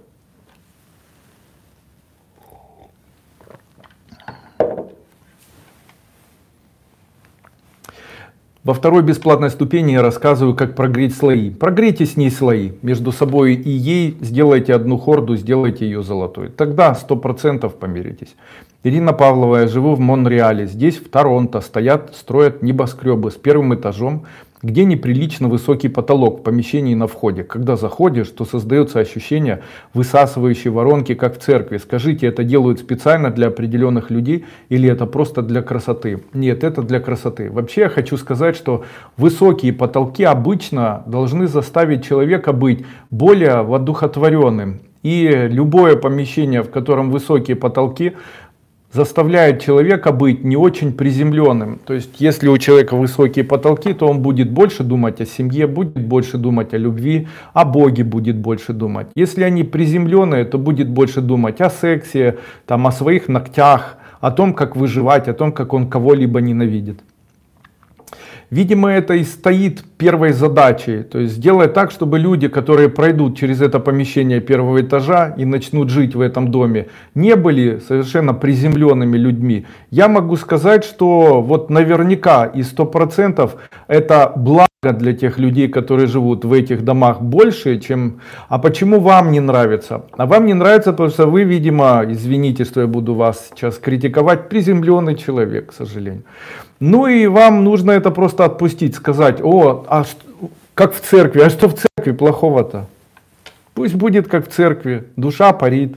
Speaker 1: Во второй бесплатной ступени я рассказываю, как прогреть слои. Прогрейте с ней слои. Между собой и ей сделайте одну хорду, сделайте ее золотой. Тогда 100% помиритесь. Ирина Павлова, я живу в Монреале. Здесь в Торонто строят небоскребы с первым этажом, где неприлично высокий потолок в помещении на входе. Когда заходишь, то создается ощущение высасывающей воронки, как в церкви. Скажите, это делают специально для определенных людей или это просто для красоты? Нет, это для красоты. Вообще я хочу сказать, что высокие потолки обычно должны заставить человека быть более воодухотворенным. И любое помещение, в котором высокие потолки, заставляет человека быть не очень приземленным. То есть, если у человека высокие потолки, то он будет больше думать о семье, будет больше думать о любви, о Боге будет больше думать. Если они приземленные, то будет больше думать о сексе, там, о своих ногтях, о том, как выживать, о том, как он кого-либо ненавидит. Видимо, это и стоит первой задачей, то есть сделать так, чтобы люди, которые пройдут через это помещение первого этажа и начнут жить в этом доме, не были совершенно приземленными людьми. Я могу сказать, что вот наверняка и 100% это благо для тех людей, которые живут в этих домах больше, чем... А почему вам не нравится? А вам не нравится, потому что вы, видимо, извините, что я буду вас сейчас критиковать, приземленный человек, к сожалению. Ну и вам нужно это просто отпустить, сказать: о, как в церкви, а что в церкви плохого-то? Пусть будет как в церкви, душа парит.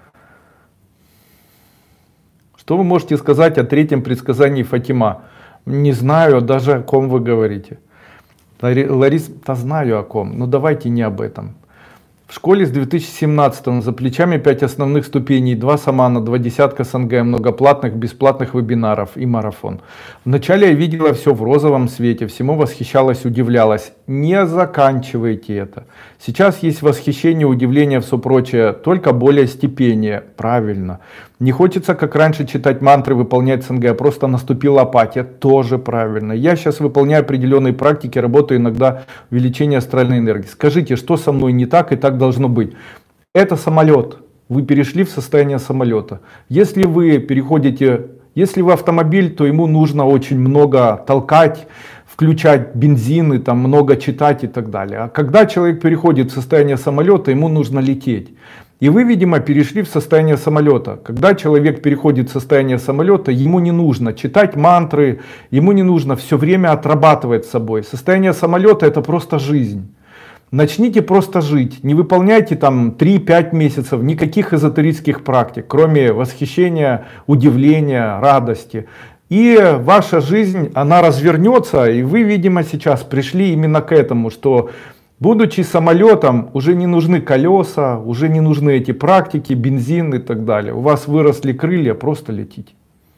Speaker 1: Что вы можете сказать о третьем предсказании Фатима? Не знаю даже, о ком вы говорите. Лариса, знаю о ком, но давайте не об этом. В школе с 2017 за плечами 5 основных ступеней, 2 самана, 2 десятка СНГ, много платных, бесплатных вебинаров и марафон. Вначале я видела все в розовом свете, всему восхищалась, удивлялась. Не заканчивайте это. Сейчас есть восхищение, удивление, все прочее, только более степеннее. Правильно. Не хочется, как раньше, читать мантры, выполнять СНГ, а просто наступила апатия. Тоже правильно. Я сейчас выполняю определенные практики, работаю иногда увеличение астральной энергии. Скажите, что со мной не так и так должно быть? Это самолет. Вы перешли в состояние самолета. Если вы автомобиль, то ему нужно очень много толкать, включать бензин, и там много читать и так далее. А когда человек переходит в состояние самолета, ему нужно лететь. И вы, видимо, перешли в состояние самолета. Когда человек переходит в состояние самолета, ему не нужно читать мантры, ему не нужно все время отрабатывать с собой. Состояние самолета — это просто жизнь. Начните просто жить, не выполняйте там 3-5 месяцев никаких эзотерических практик, кроме восхищения, удивления, радости. И ваша жизнь, она развернется, и вы, видимо, сейчас пришли именно к этому, что будучи самолетом, уже не нужны колеса, уже не нужны эти практики, бензин и так далее. У вас выросли крылья, просто летите.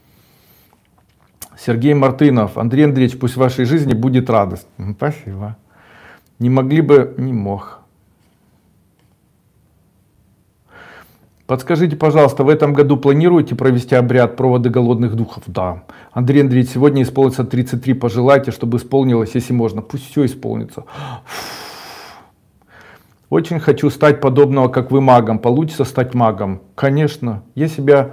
Speaker 1: Сергей Мартынов. Андрей Андреевич, пусть в вашей жизни будет радость. Спасибо. Не могли бы, не мог. Подскажите, пожалуйста, в этом году планируете провести обряд проводы голодных духов? Да. Андрей Андреевич, сегодня исполнится 33, пожелайте, чтобы исполнилось, если можно. Пусть все исполнится. Очень хочу стать подобного, как вы, магом. Получится стать магом? Конечно. Я себя...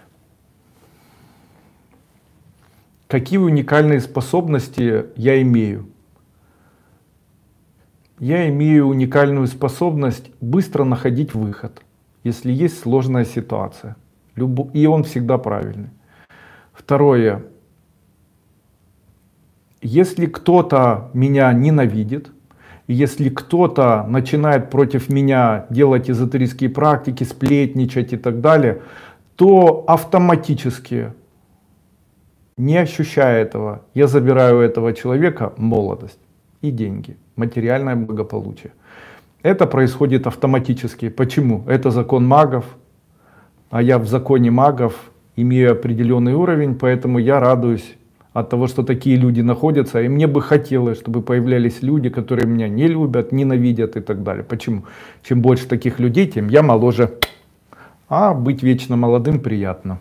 Speaker 1: Какие уникальные способности я имею? Я имею уникальную способность быстро находить выход, если есть сложная ситуация. И он всегда правильный. Второе. Если кто-то меня ненавидит, и если кто-то начинает против меня делать эзотерические практики, сплетничать и так далее, то автоматически, не ощущая этого, я забираю у этого человека молодость и деньги, материальное благополучие. Это происходит автоматически. Почему? Это закон магов, а я в законе магов имею определенный уровень, поэтому я радуюсь от того, что такие люди находятся, и мне бы хотелось, чтобы появлялись люди, которые меня не любят, ненавидят и так далее. Почему? Чем больше таких людей, тем я моложе, а быть вечно молодым приятно.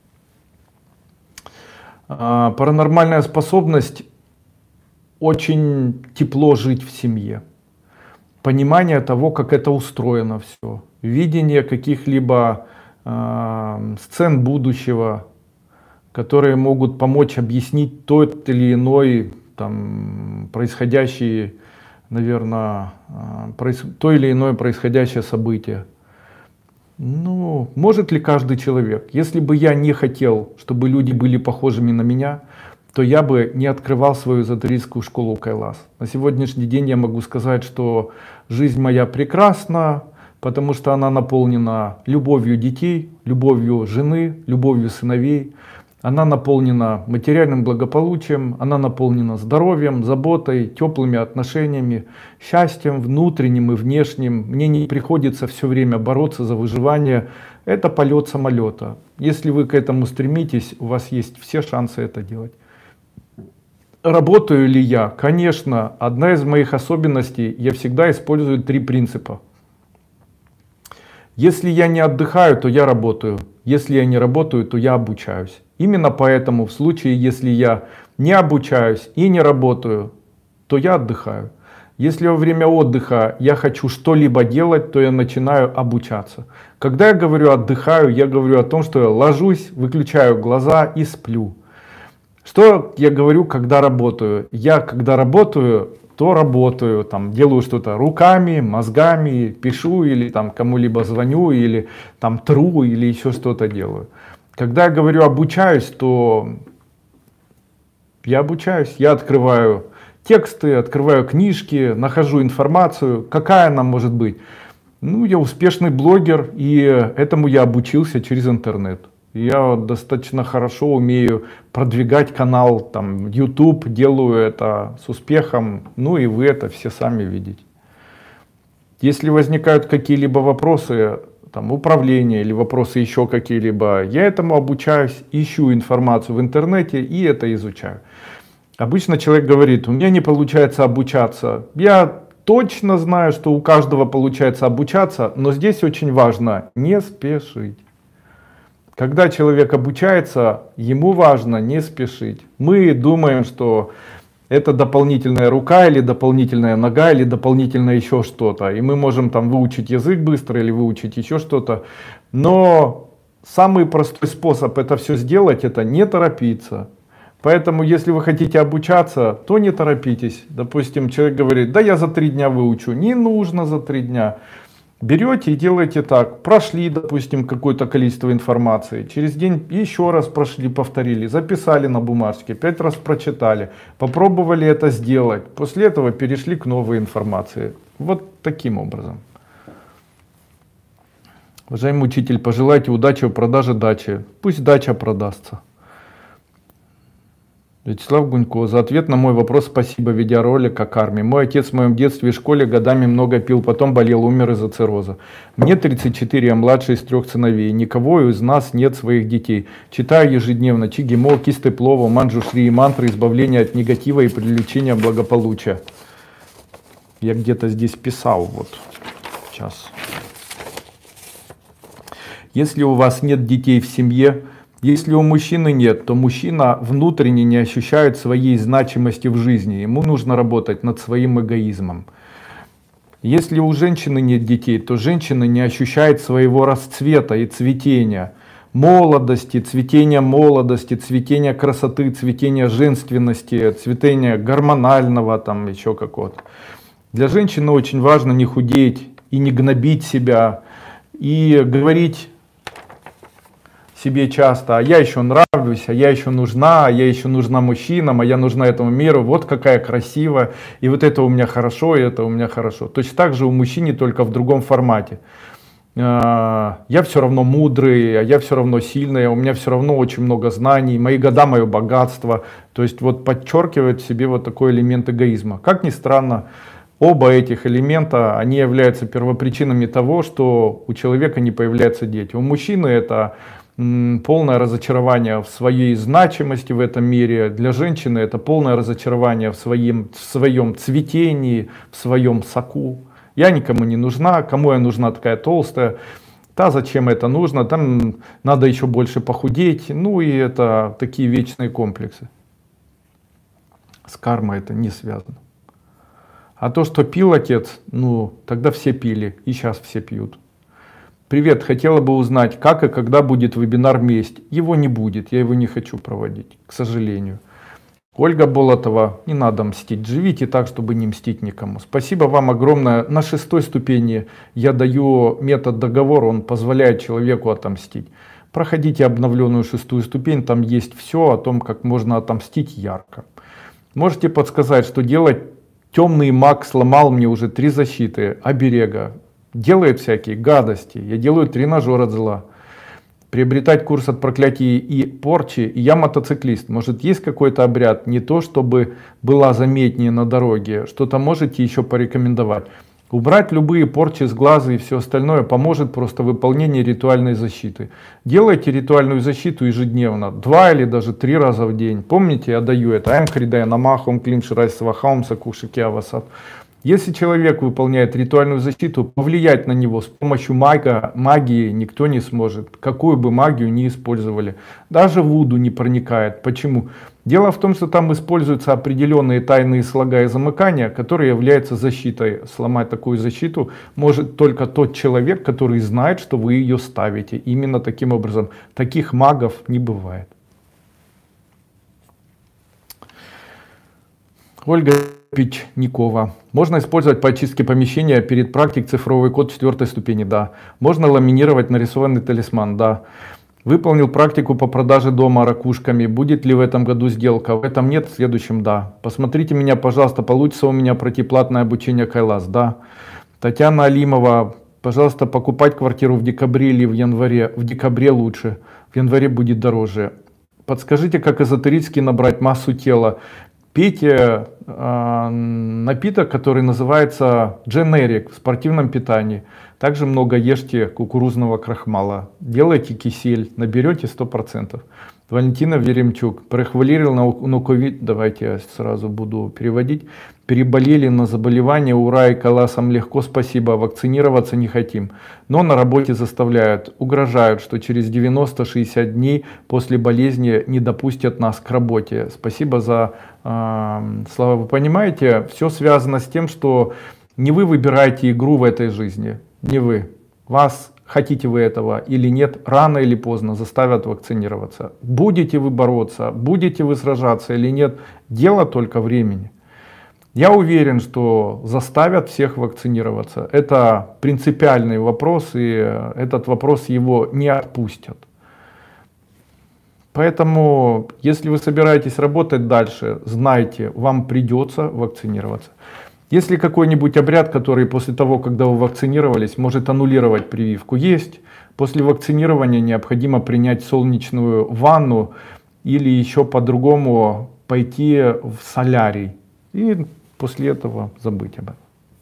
Speaker 1: Паранормальная способность — очень тепло жить в семье. Понимание того, как это устроено все. Видение каких-либо сцен будущего, которые могут помочь объяснить тот или иной там, происходящий, наверное, то или иное происходящее событие. Ну, может ли каждый человек? Если бы я не хотел, чтобы люди были похожими на меня, то я бы не открывал свою эзотерическую школу Кайлас. На сегодняшний день я могу сказать, что жизнь моя прекрасна, потому что она наполнена любовью детей, любовью жены, любовью сыновей. Она наполнена материальным благополучием, она наполнена здоровьем, заботой, теплыми отношениями, счастьем внутренним и внешним. Мне не приходится все время бороться за выживание. Это полет самолета. Если вы к этому стремитесь, у вас есть все шансы это делать. Работаю ли я? Конечно. Одна из моих особенностей, я всегда использую 3 принципа. Если я не отдыхаю, то я работаю. Если я не работаю, то я обучаюсь. Именно поэтому в случае, если я не обучаюсь и не работаю, то я отдыхаю. Если во время отдыха я хочу что-либо делать, то я начинаю обучаться. Когда я говорю отдыхаю, я говорю о том, что я ложусь, выключаю глаза и сплю. Что я говорю, когда работаю? Я когда работаю, то работаю, там, делаю что-то руками, мозгами, пишу или там кому-либо звоню, или там тру, или еще что-то делаю. Когда я говорю обучаюсь, то я обучаюсь, я открываю тексты, открываю книжки, нахожу информацию. Какая она может быть? Ну, я успешный блогер, и этому я обучился через интернет. Я достаточно хорошо умею продвигать канал, там, YouTube, делаю это с успехом, ну и вы это все сами видите. Если возникают какие-либо вопросы, там, управления или вопросы еще какие-либо, я этому обучаюсь, ищу информацию в интернете и это изучаю. Обычно человек говорит, у меня не получается обучаться. Я точно знаю, что у каждого получается обучаться, но здесь очень важно не спешить. Когда человек обучается, ему важно не спешить. Мы думаем, что это дополнительная рука или дополнительная нога или дополнительно еще что-то. И мы можем там выучить язык быстро или выучить еще что-то. Но самый простой способ это все сделать, это не торопиться. Поэтому если вы хотите обучаться, то не торопитесь. Допустим, человек говорит, да я за 3 дня выучу. Не нужно за 3 дня. Берете и делаете так. Прошли, допустим, какое-то количество информации. Через день еще раз прошли, повторили. Записали на бумажке. 5 раз прочитали. Попробовали это сделать. После этого перешли к новой информации. Вот таким образом. Уважаемый учитель, пожелайте удачи в продаже дачи. Пусть дача продастся. Вячеслав Гунько, за ответ на мой вопрос спасибо, видеоролик о карме. Мой отец в моем детстве и школе годами много пил, потом болел, умер из-за цирроза. Мне 34, я младший из 3 сыновей. Никого из нас нет своих детей. Читаю ежедневно Чигимо, Кистеплова, Манджушри, мантры избавления от негатива и привлечения благополучия. Я где-то здесь писал, вот, сейчас. Если у вас нет детей в семье, если у мужчины нет, то мужчина внутренне не ощущает своей значимости в жизни. Ему нужно работать над своим эгоизмом. Если у женщины нет детей, то женщина не ощущает своего расцвета и цветения, молодости, цветения красоты, цветения женственности, цветения гормонального, там еще какого-то. Для женщины очень важно не худеть и не гнобить себя, и говорить себе часто: а я еще нравлюсь, а я еще нужна, а я еще нужна мужчинам, а я нужна этому миру, вот какая красивая, и вот это у меня хорошо, и это у меня хорошо. Точно так же у мужчины, только в другом формате. Я все равно мудрый, а я все равно сильный, у меня все равно очень много знаний, мои года, мое богатство. То есть вот подчеркивает в себе вот такой элемент эгоизма. Как ни странно, оба этих элемента, они являются первопричинами того, что у человека не появляются дети. У мужчины это полное разочарование в своей значимости в этом мире. Для женщины это полное разочарование в своем цветении, в своем соку. Я никому не нужна, кому я нужна такая толстая, да зачем это нужно, там надо еще больше похудеть, ну и это такие вечные комплексы. С кармой это не связано. А то, что пил отец, ну тогда все пили, и сейчас все пьют. Привет, хотела бы узнать, как и когда будет вебинар «Месть». Его не будет, я его не хочу проводить, к сожалению. Ольга Болотова, не надо мстить, живите так, чтобы не мстить никому. Спасибо вам огромное. На 6-й ступени я даю метод договора, он позволяет человеку отомстить. Проходите обновленную 6-ю ступень, там есть все о том, как можно отомстить ярко. Можете подсказать, что делать? Темный маг сломал мне уже 3 защиты, оберега. Делает всякие гадости, я делаю тренажер от зла. Приобретать курс от проклятий и порчи, и я мотоциклист. Может, есть какой-то обряд, не то чтобы была заметнее на дороге, что-то можете еще порекомендовать. Убрать любые порчи с глаза и все остальное поможет просто выполнение ритуальной защиты. Делайте ритуальную защиту ежедневно, 2 или даже 3 раза в день. Помните, я даю это. Айм Хридая Намахом Клим Ширай Свахаум Сакушики Авасад. Если человек выполняет ритуальную защиту, повлиять на него с помощью магии никто не сможет, какую бы магию ни использовали. Даже вуду не проникает. Почему? Дело в том, что там используются определенные тайные слога и замыкания, которые являются защитой. Сломать такую защиту может только тот человек, который знает, что вы ее ставите. Именно таким образом. Таких магов не бывает. Ольга Печникова. Можно использовать по очистке помещения перед практикой цифровой код 4-й ступени? Да. Можно ламинировать нарисованный талисман? Да. Выполнил практику по продаже дома ракушками. Будет ли в этом году сделка? В этом нет, в следующем да. Посмотрите меня, пожалуйста, получится у меня пройти платное обучение Кайлас? Да. Татьяна Алимова. Пожалуйста, покупать квартиру в декабре или в январе? В декабре лучше. В январе будет дороже. Подскажите, как эзотерически набрать массу тела? Пейте напиток, который называется Generic в спортивном питании. Также много ешьте кукурузного крахмала. Делайте кисель, наберете 100%. Валентина Веремчук. Прохвалили на ковид, давайте я сразу буду переводить. Переболели на заболевание, ура и каласам легко, спасибо, вакцинироваться не хотим. Но на работе заставляют, угрожают, что через 90-60 дней после болезни не допустят нас к работе. Спасибо за слова. Вы понимаете, все связано с тем, что не вы выбираете игру в этой жизни, не вы. Вас, хотите вы этого или нет, рано или поздно заставят вакцинироваться. Будете вы бороться, будете вы сражаться или нет, дело только времени. Я уверен, что заставят всех вакцинироваться. Это принципиальный вопрос, и этот вопрос его не отпустят. Поэтому, если вы собираетесь работать дальше, знайте, вам придется вакцинироваться. Если какой-нибудь обряд, который после того, когда вы вакцинировались, может аннулировать прививку, есть. После вакцинирования необходимо принять солнечную ванну или еще по-другому пойти в солярий. И после этого забыть об этом.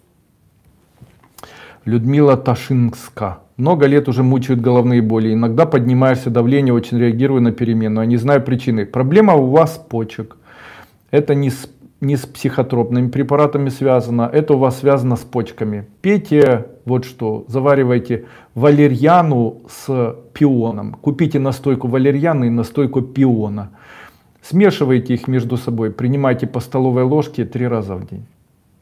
Speaker 1: Людмила Ташинска. Много лет уже мучают головные боли. Иногда поднимаешься давление, очень реагирую на перемену, а не знаю причины. Проблема у вас почек. Это не не с психотропными препаратами связано, это у вас связано с почками. Пейте вот что, заваривайте валерьяну с пионом. Купите настойку валерьяны и настойку пиона. Смешивайте их между собой, принимайте по столовой ложке 3 раза в день.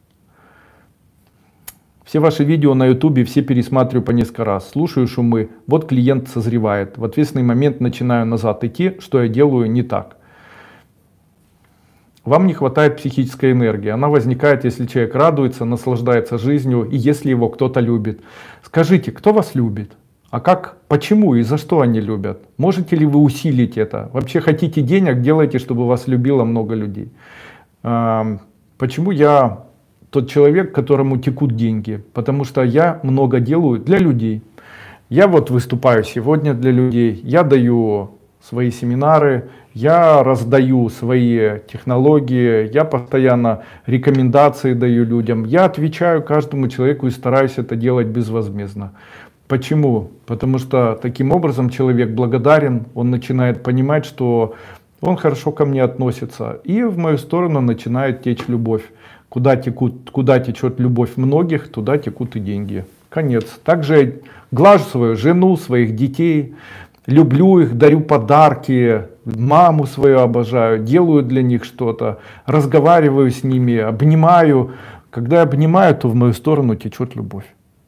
Speaker 1: Все ваши видео на ютубе все пересматриваю по несколько раз, слушаю шумы, вот клиент созревает, в ответственный момент начинаю назад идти, что я делаю не так. Вам не хватает психической энергии, она возникает, если человек радуется, наслаждается жизнью и если его кто-то любит. Скажите, кто вас любит? А как, почему и за что они любят? Можете ли вы усилить это? Вообще хотите денег, делайте, чтобы вас любило много людей. Почему я тот человек, которому текут деньги? Потому что я много делаю для людей. Я вот выступаю сегодня для людей, я даю свои семинары, я раздаю свои технологии, я постоянно рекомендации даю людям, я отвечаю каждому человеку и стараюсь это делать безвозмездно. Почему? Потому что таким образом человек благодарен, он начинает понимать, что он хорошо ко мне относится, и в мою сторону начинает течь любовь. Куда течет любовь многих, туда текут и деньги. Конец. Также глажу свою жену, своих детей, люблю их, дарю подарки, маму свою обожаю, делаю для них что-то, разговариваю с ними, обнимаю. Когда я обнимаю, то в мою сторону течет любовь.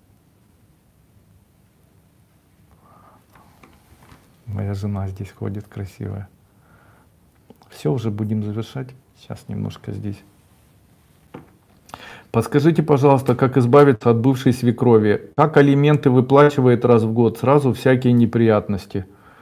Speaker 1: Моя жена здесь ходит красивая. Все, уже будем завершать. Сейчас немножко здесь. Подскажите, пожалуйста, как избавиться от бывшей свекрови? Как алименты выплачивает раз в год? Сразу всякие неприятности.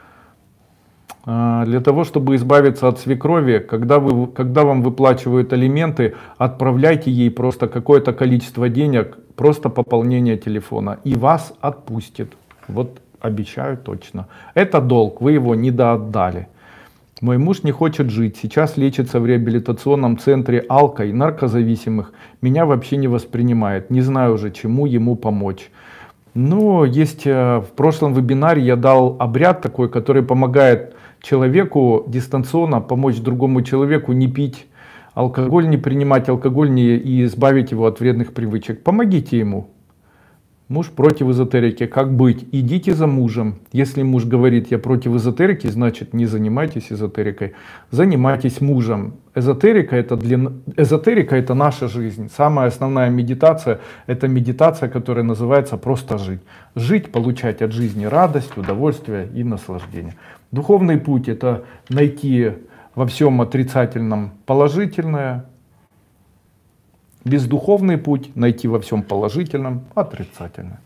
Speaker 1: Для того, чтобы избавиться от свекрови, когда вам выплачивают алименты, отправляйте ей просто какое-то количество денег, просто пополнение телефона, и вас отпустит. Вот обещаю точно. Это долг, вы его недоотдали. Мой муж не хочет жить, сейчас лечится в реабилитационном центре алко и наркозависимых. Меня вообще не воспринимает, не знаю уже, чему ему помочь. Но есть в прошлом вебинаре я дал обряд такой, который помогает человеку дистанционно помочь другому человеку не пить алкоголь, не принимать алкоголь и избавить его от вредных привычек. Помогите ему. Муж против эзотерики. Как быть? Идите за мужем. Если муж говорит, я против эзотерики, значит не занимайтесь эзотерикой. Занимайтесь мужем. Эзотерика это наша жизнь. Самая основная медитация — это медитация, которая называется просто жить. Жить, получать от жизни радость, удовольствие и наслаждение. Духовный путь — это найти во всем отрицательном положительное. Бездуховный путь — найти во всем положительном отрицательное.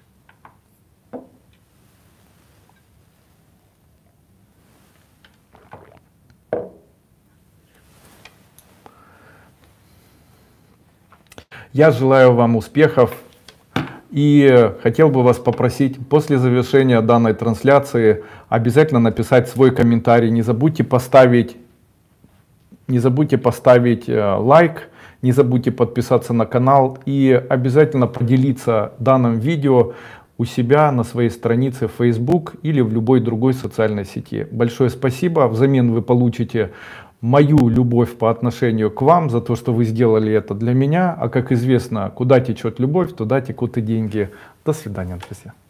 Speaker 1: Я желаю вам успехов и хотел бы вас попросить после завершения данной трансляции обязательно написать свой комментарий. Не забудьте поставить лайк. Не забудьте подписаться на канал и обязательно поделиться данным видео у себя на своей странице в Facebook или в любой другой социальной сети. Большое спасибо. Взамен вы получите мою любовь по отношению к вам за то, что вы сделали это для меня. А как известно, куда течет любовь, туда текут и деньги. До свидания, друзья.